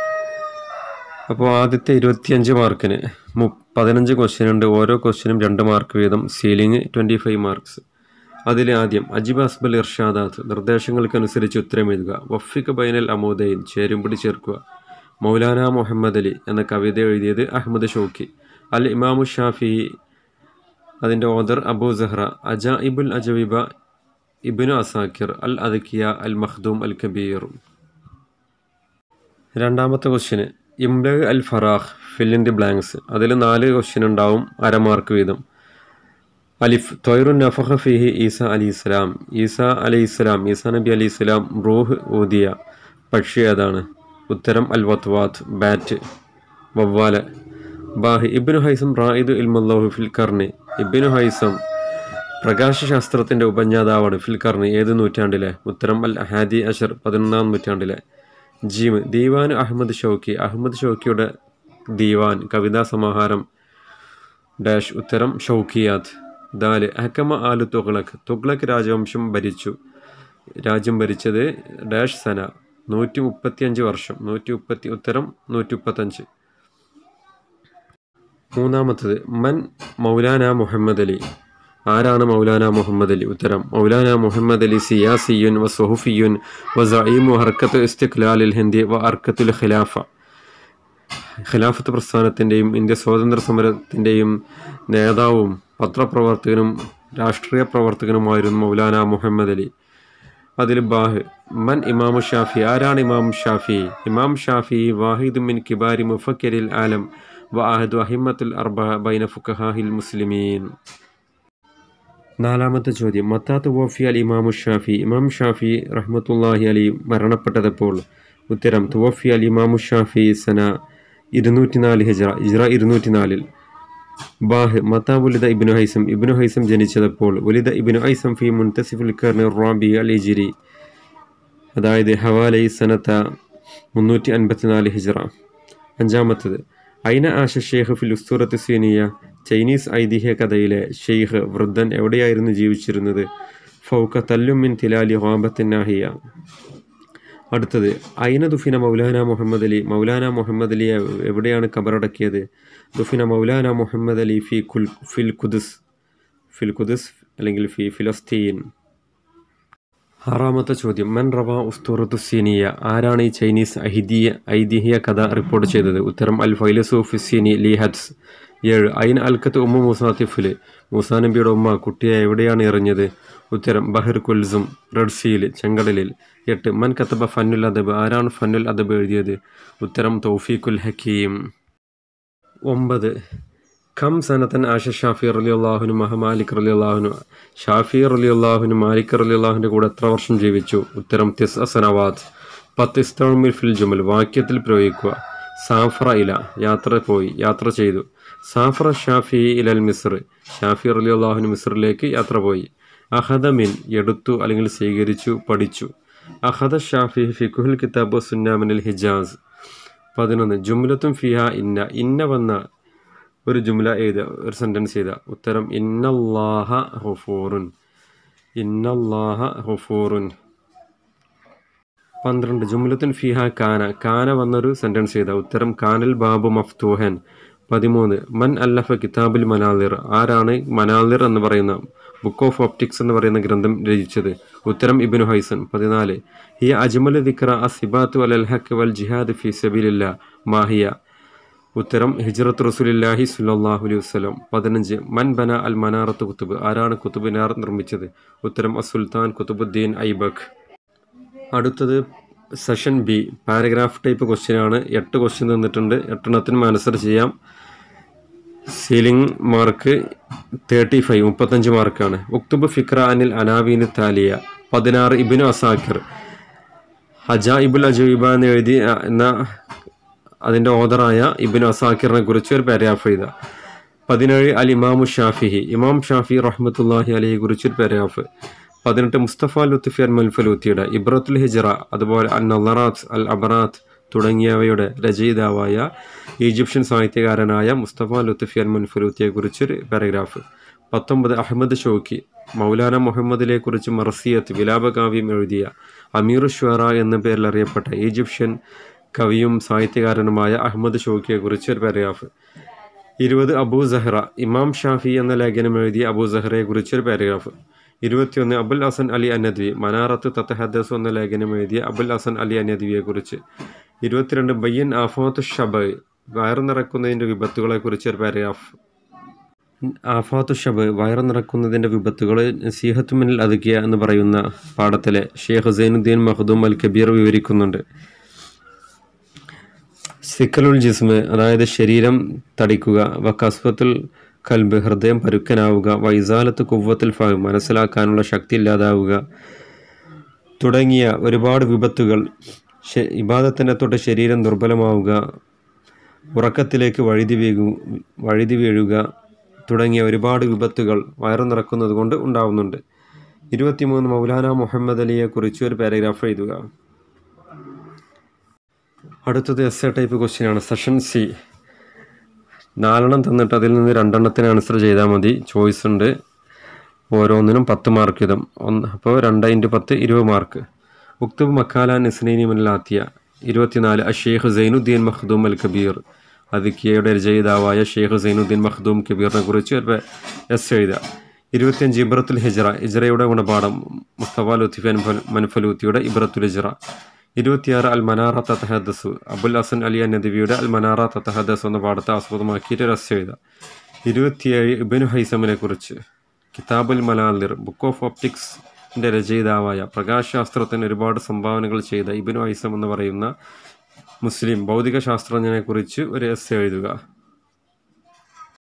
അപ്പോൾ ആദ്യത്തെ 25 മാർക്കിന് 15 ക്വസ്റ്റ്യൻ ഉണ്ട്. ഓരോ ക്വസ്റ്റ്യനും 2 മാർക്ക് വീതം. Ceiling 25 marks. അതിൽ ആദ്യം അജിബ് അസ്ബൽ ഇർഷാദാത്ത്, നിർദ്ദേശങ്ങൾക്കനുസരിച്ച് ഉത്തരം എഴുതുക. വഫിഖ് ബൈനൽ അമൂദൈൻ, ചേരുംപിടി ചേർക്കുക. മൗലാന മുഹമ്മദ് അലി എന്ന കവിത എഴുതിയത് അഹമ്മദ് ഷൗക്കി. അൽ ഇമാമു ഷാഫി, അതിൻ്റെ ഓദർ അബൂ സഹ്റ. അജായിബുൽ അജവിബ ഇബ്നു അസാക്കിർ. അൽ അദ്കിയ അൽ മഖ്ദൂം അൽ കബീർ. രണ്ടാമത്തെ ക്വസ്റ്റ്യന് ഇംല അൽ ഫറാഖ്, ഫിൽ ഇൻ ദി ബ്ലാങ്ക്സ്. അതിൽ 4 ക്വസ്റ്റ്യൻ ഉണ്ടാവും, 1/2 മാർക്ക് വീതം. അലിഫ് ത്വയ്റുൻ നഫഖ ഫീഹി ഈസ അലൈഹിസ്സലാം. ഈസാ അലൈഹിസ്സലാം, ഈസാ നബി അലൈഹിസ്സലാം റൂഹ് ഊദിയ. പക്ഷി ഏതാണ്? ഉത്തരം അൽ വത്വാത്ത്, ബാറ്റ്, വവ്വാല. ബാഹി ഇബ്നു ഹൈസം റായിദു ഇൽമുല്ലാഹു ഫിൽ കർണി. ഇബ്നു ഹൈസം പ്രകാശശാസ്ത്രത്തിൻ്റെ ഉപജ്ഞാതാവാണ്. ഫിൽ കർണി ഏത് നൂറ്റാണ്ടിലെ? ഉത്തരം അൽ ഹാദി അഷർ, 11-ാം നൂറ്റാണ്ടിലെ. ജീം ദീവാൻ അഹമ്മദ് ഷൗക്കി. അഹമ്മദ് ഷൗക്കിയുടെ ദീവാൻ, കവിതാ സമാഹാരം ഡാഷ്. ഉത്തരം ഷൗക്കിയാത്ത്. ദാല് ഹക്കമ ആലു തുഗ്ലക്, തുഗ്ലക് രാജവംശം രാജ്യം ഭരിച്ചത് ഡാഷ് സന 135 വർഷം. 130 ഉത്തരം 135. മൂന്നാമത്തത് മൻ മൗലാന മുഹമ്മദ് അലി, ആരാണ് മൗലാന മുഹമ്മദ് അലി? ഉത്തരം മൗലാന മുഹമ്മദ് അലി സിയാസിയുൻ വ സുഹുഫിയുൻ വ സഈമു ഹർക്കത്ത് ഇസ്തിഖ്ലാലിൽ ഹിന്ദ് വ അർക്കത്തുൽ ഖിലാഫത്ത് പ്രസ്ഥാനത്തിൻ്റെയും ഇന്ത്യ സ്വാതന്ത്ര്യ സമരത്തിൻ്റെയും നേതാവും പത്രപ്രവർത്തകനും രാഷ്ട്രീയ പ്രവർത്തകനുമായിരുന്നു മൗലാന മുഹമ്മദ് അലി. അതിൽ ബാഹ് മൻ ഇമാമു ഷാഫി, ആരാണ് ഇമാം ഷാഫി? ഇമാം ഷാഫി വാഹിദ് മിൻ കിബാരി മുഫക്കിരിൽ ആലം വ അഹദു അഹിമ്മത്തുൽ അർബഅ ബൈന ഫുഖഹാഇൽ മുസ്ലിമീൻ. നാലാമത്തെ ചോദ്യം മത്താ തുവഫിയ അൽ ഇമാമു ഷാഫി, ഇമാം ഷാഫി റഹ്മത്തുള്ളാഹി അലൈഹി മരണപ്പെട്ടതെപ്പോൾ? ഉത്തരം തുവഫിയ അൽ ഇമാമു ഷാഫി സന 204 ഹിജ്റ, ഹിജ്റ 204. ബാഹ് മത്താ വുലിദ ഇബ്നു ഹൈസം, ഇബ്നു ഹൈസം ജനിച്ചതെപ്പോൾ? വുലിദ ഇബ്നു ഹൈസം ഫി മുൻതസിഫുൽ ഖർനി റാബി അൽ ഹിജ്രി, അതായത് ഹവാലൈ സനത്ത 354 ഹിജ്റ. അഞ്ചാമത്തത് ഐന ആശ ഷെയ്ഖ് ഫിൽ ഉസ്തൂറത്ത് സീനിയ, ചൈനീസ് ഐതിഹ്യ കഥയിലെ ഷെയ്ഖ് വൃദ്ധൻ എവിടെയായിരുന്നു ജീവിച്ചിരുന്നത്? ഫൗക തല്ലും മിൻ തിലാലി ഖാബത്തിൻ നാഹിയ. അടുത്തത് ഐന ദുഫിന മൗലാന മുഹമ്മദ് അലി, മൗലാന മുഹമ്മദ് അലിയെ എവിടെയാണ് കബറടക്കിയത്? ദുഫിന മൗലാന മുഹമ്മദ് അലി ഫിൽ ഖുദ്സ് അല്ലെങ്കിൽ ഫിലസ്തീൻ. ആറാമത്തെ ചോദ്യം മൻ റവാ ഉസ്തൂറത്തു സീനിയ, ആരാണ് ഈ ചൈനീസ് ഐതിഹ്യ കഥ റിപ്പോർട്ട് ചെയ്തത്? ഉത്തരം അൽ ഫൈലസൂഫ് സീനി ലി ഹദ്സ്. 7 ഐൻ അൽക്കത്ത് ഉമ്മ മൂസാ തിഫ്ല്, മൂസാ നബിയുടെ ഉമ്മ കുട്ടിയെ എവിടെയാണ് എറിഞ്ഞത്? ഉത്തരം ബഹർ കുൽസും, റെഡ് സീൽ, ചെങ്കടലിൽ. 8 മൻ കത്തബ ഫന്നുൽ അദബ്, ആരാണ് ഫന്നുൽ അദബ് എഴുതിയത്? ഉത്തരം തൗഫീഖുൽ ഹക്കീം. 9 ഖം സനത്തൻ ആഷ ഷാഫി റളിയല്ലാഹുനു മഹ മാലിക് റളിയല്ലാഹുനു, ഷാഫി റളിയല്ലാഹുനു മാലിക് റളിയല്ലാഹുവിൻ്റെ കൂടെ എത്ര വർഷം ജീവിച്ചു? ഉത്തരം 9 സനവാത്ത്. 10 ഇസ്തഅമിൽ ഫിൽ ജുമൽ, വാക്യത്തിൽ പ്രയോഗിക്കുക. സാഫറ ഇല, യാത്ര ചെയ്തു. സാഫറ ഷാഫി ഇലൽ മിസ്ർ, ഷാഫി റളിയല്ലാഹുനു മിസ്റിലേക്ക് യാത്ര പോയി. അഹദ മിൻ, എടുത്തു അല്ലെങ്കിൽ സ്വീകരിച്ചു, പഠിച്ചു. അഹദ ഷാഫി ഫിഖുൽ കിതാബ് സുന്ന മിനൽ ഹിജാസ്. 11 ജുംലത്തും ഫിഹ ഇന്ന വന്ന ഒരു ജുംല എഴുതുക, ഒരു സെൻറ്റൻസ് എഴുതുക. ഉത്തരം ഇന്നല്ലാഹ ഗഫൂറുൻ. 12 ജുംലത്തുൻ ഫിഹ കാന വന്നൊരു സെൻറ്റൻസ് എഴുതുക. ഉത്തരം കാനൽ ബാബു മഫ്തൂഹൻ. 13 മൻ അല്ലഫ കിതാബുൽ മനാലിർ, ആരാണ് മനാലിർ എന്ന് പറയുന്ന ബുക്ക് ഓഫ് ഒപ്റ്റിക്സ് എന്ന് പറയുന്ന ഗ്രന്ഥം രചിച്ചത്? ഉത്തരം ഇബ്നു ഹൈസൻ. 14 ഹിയ അജ്മലു ദിക്റ അസ്സിബാത്തു അലൽ ഹഖ് വൽ ജിഹാദ് ഫി സബീലില്ലാഹ് മാഹിയ. ഉത്തരം ഹിജ്റത്ത് റസൂലുള്ളാഹി സ്വല്ലല്ലാഹു അലൈഹി വസല്ലം. 15 മൻ ബന അൽ മനാറത്ത് കുത്തുബ്, ആരാണ് കുത്തുബ് മിനാർ നിർമ്മിച്ചത്? ഉത്തരം അസുൽത്താൻ കുത്തുബുദ്ദീൻ ഐബക്. അടുത്തത് session B, paragraph type question ആണ്. 8 ക്വസ്റ്റ്യൻ തന്നിട്ടുണ്ട്, 8 ആൻസർ ചെയ്യാം. സീലിംഗ് മാർക്ക് 35, 35 മാർക്കാണ്. ഉക്തുബ് ഫിക്ര അനിൽ അനാവീന് താലിയ. 16 ഇബ്നു അസാക്കിർ ഹജായിബുൽ അജീബ എന്ന് എഴുതി എന്ന അതിൻ്റെ ഓദറായ ഇബ്നു അസാക്കിറിനെ കുറിച്ച് ഒരു പാരഗ്രാഫ് എഴുതുക. 17 അൽ ഇമാമു ഷാഫിഹി, ഇമാം ഷാഫി റഹ്മത്തുള്ളാഹി അലൈഹി കുറിച്ചൊരു പാരഗ്രാഫ്. 18 മുസ്തഫ ലുത്ഫി അൽ മൽഫലൂത്തിയുടെ ഇബ്രത്തുൽ ഹിജ്റ, അതുപോലെ അൽ നളറാത്ത് അൽ അബറാത്ത് തുടങ്ങിയവയുടെ രചയിതാവായ ഈജിപ്ഷ്യൻ സാഹിത്യകാരനായ മുസ്തഫ ലുത്ഫി അൽ മൽഫലൂത്തിയെ കുറിച്ചൊരു പാരഗ്രാഫ്. 19 അഹമ്മദ് ഷൗക്കി, മൗലാന മുഹമ്മദിലെ കുറിച്ച് മർസിയത്ത് വിലാപകാവ്യം എഴുതിയ അമീർ ഷ്വറ എന്ന പേരിൽ അറിയപ്പെട്ട ഈജിപ്ഷ്യൻ കവിയും സാഹിത്യകാരനുമായ അഹമ്മദ് ഷൗക്കിയെ കുറിച്ച് ഒരു പാരഗ്രാഫ്. 20 അബൂ സഹ്റ, ഇമാം ഷാഫി എന്ന ലേഖനം എഴുതിയ അബൂ സഹ്റയെ കുറിച്ചൊരു പാരഗ്രാഫ്. 21 അബുൽ ഹസൻ അലി അനദ്വി, മനാറത്ത് തത്തഹദ്ദസു എന്ന ലേഖനം എഴുതിയ അബുൽ ഹസൻ അലി അനദ്വിയെ കുറിച്ച്. 22 ബയ്യൻ ആഫാത്തു ഷബ്, വയറ് നിറക്കുന്നതിൻ്റെ വിപത്തുകളെ കുറിച്ച് ഒരു പാരഗ്രാഫ്. ആഫാത്തു ഷബ്, വയറ് നിറക്കുന്നതിൻ്റെ വിപത്തുകൾ നസീഹത്തു മിനൽ അദ്കിയ എന്ന് പറയുന്ന പാഠത്തിലെ ഷെയ്ഖ് സൈനുദ്ദീൻ മഖ്ദൂം അൽ കബീർ വിവരിക്കുന്നുണ്ട്. സിക്കലുൽ ജിസ്മ്, അതായത് ശരീരം തടിക്കുക. വകസ്വത്തുൽ കൽബ്, ഹൃദയം പരുക്കനാവുക. വൈസാലത്ത് കുവ്വത്തുൽ ഫഹം, മനസ്സിലാക്കാനുള്ള ശക്തി ഇല്ലാതാവുക തുടങ്ങിയ ഒരുപാട് വിപത്തുകൾ. ഇബാദത്തിനെ തൊട്ട് ശരീരം ദുർബലമാവുക, ഉറക്കത്തിലേക്ക് വഴുതി വീഴുക തുടങ്ങിയ ഒരുപാട് വിപത്തുകൾ വയറു നിറക്കുന്നത് കൊണ്ട് ഉണ്ടാവുന്നുണ്ട്. 23 മൗലാന മുഹമ്മദ് അലിയെ കുറിച്ച് ഒരു പാരഗ്രാഫ് എഴുതുക. അടുത്തത് എസ്സേ ടൈപ്പ് ക്വസ്റ്റ്യൻ ആണ്. സെഷൻ സി, 4 തന്നിട്ട് അതിൽ നിന്ന് 2 ആൻസർ ചെയ്താൽ മതി. ചോയ്സ് ഉണ്ട്. ഓരോന്നിനും 10 മാർക്ക് വീതം. അപ്പോൾ 2 × 10 20 മാർക്ക്. ഉക്തുബ് മക്കാലാൻ ഇസ്നൈനി മിനലാത്തിയ 24 അഷേഖ് സൈനുദ്ദീൻ മഖ്ദൂം അൽ കബീർ. അതിക്കിയയുടെ രചയിതാവായ ഷെയ്ഖ് സൈനുദ്ദീൻ മഖ്ദൂം കബീറിനെ കുറിച്ച് ഒരു എസ് എഴുതുക. 25 ഇബ്രത്തുൽ ഹിജ്റ, ഹിജ്റയുടെ ഗുണപാഠം മുസ്തഫ ലത്തീഫ് മൻഫലൂത്തിയുടെ ഇബ്രത്തുൽ ഹിജ്റ. 26 അൽ മനാറ തതഹദ്ദസു, അബുൽ ഹസൻ അലി നദവിയുടെ അൽ മനാറ തതഹദ്ദസു എന്ന പാഠത്തെ ആസ്പദമാക്കിയിട്ട് ഒരു എസ് എഴുതുക. 27 ഇബ്നു ഹൈസമിനെ കുറിച്ച് കിതാബുൽ മനാലിർ, ബുക്ക് ഓഫ് ഒപ്റ്റിക്സിൻ്റെ രചയിതാവായ പ്രകാശശാസ്ത്രത്തിന് ഒരുപാട് സംഭാവനകൾ ചെയ്ത ഇബ്നു ഹൈസം എന്ന് പറയുന്ന മുസ്ലിം ഭൗതിക ശാസ്ത്രജ്ഞനെ കുറിച്ച് ഒരു എസ് എഴുതുക.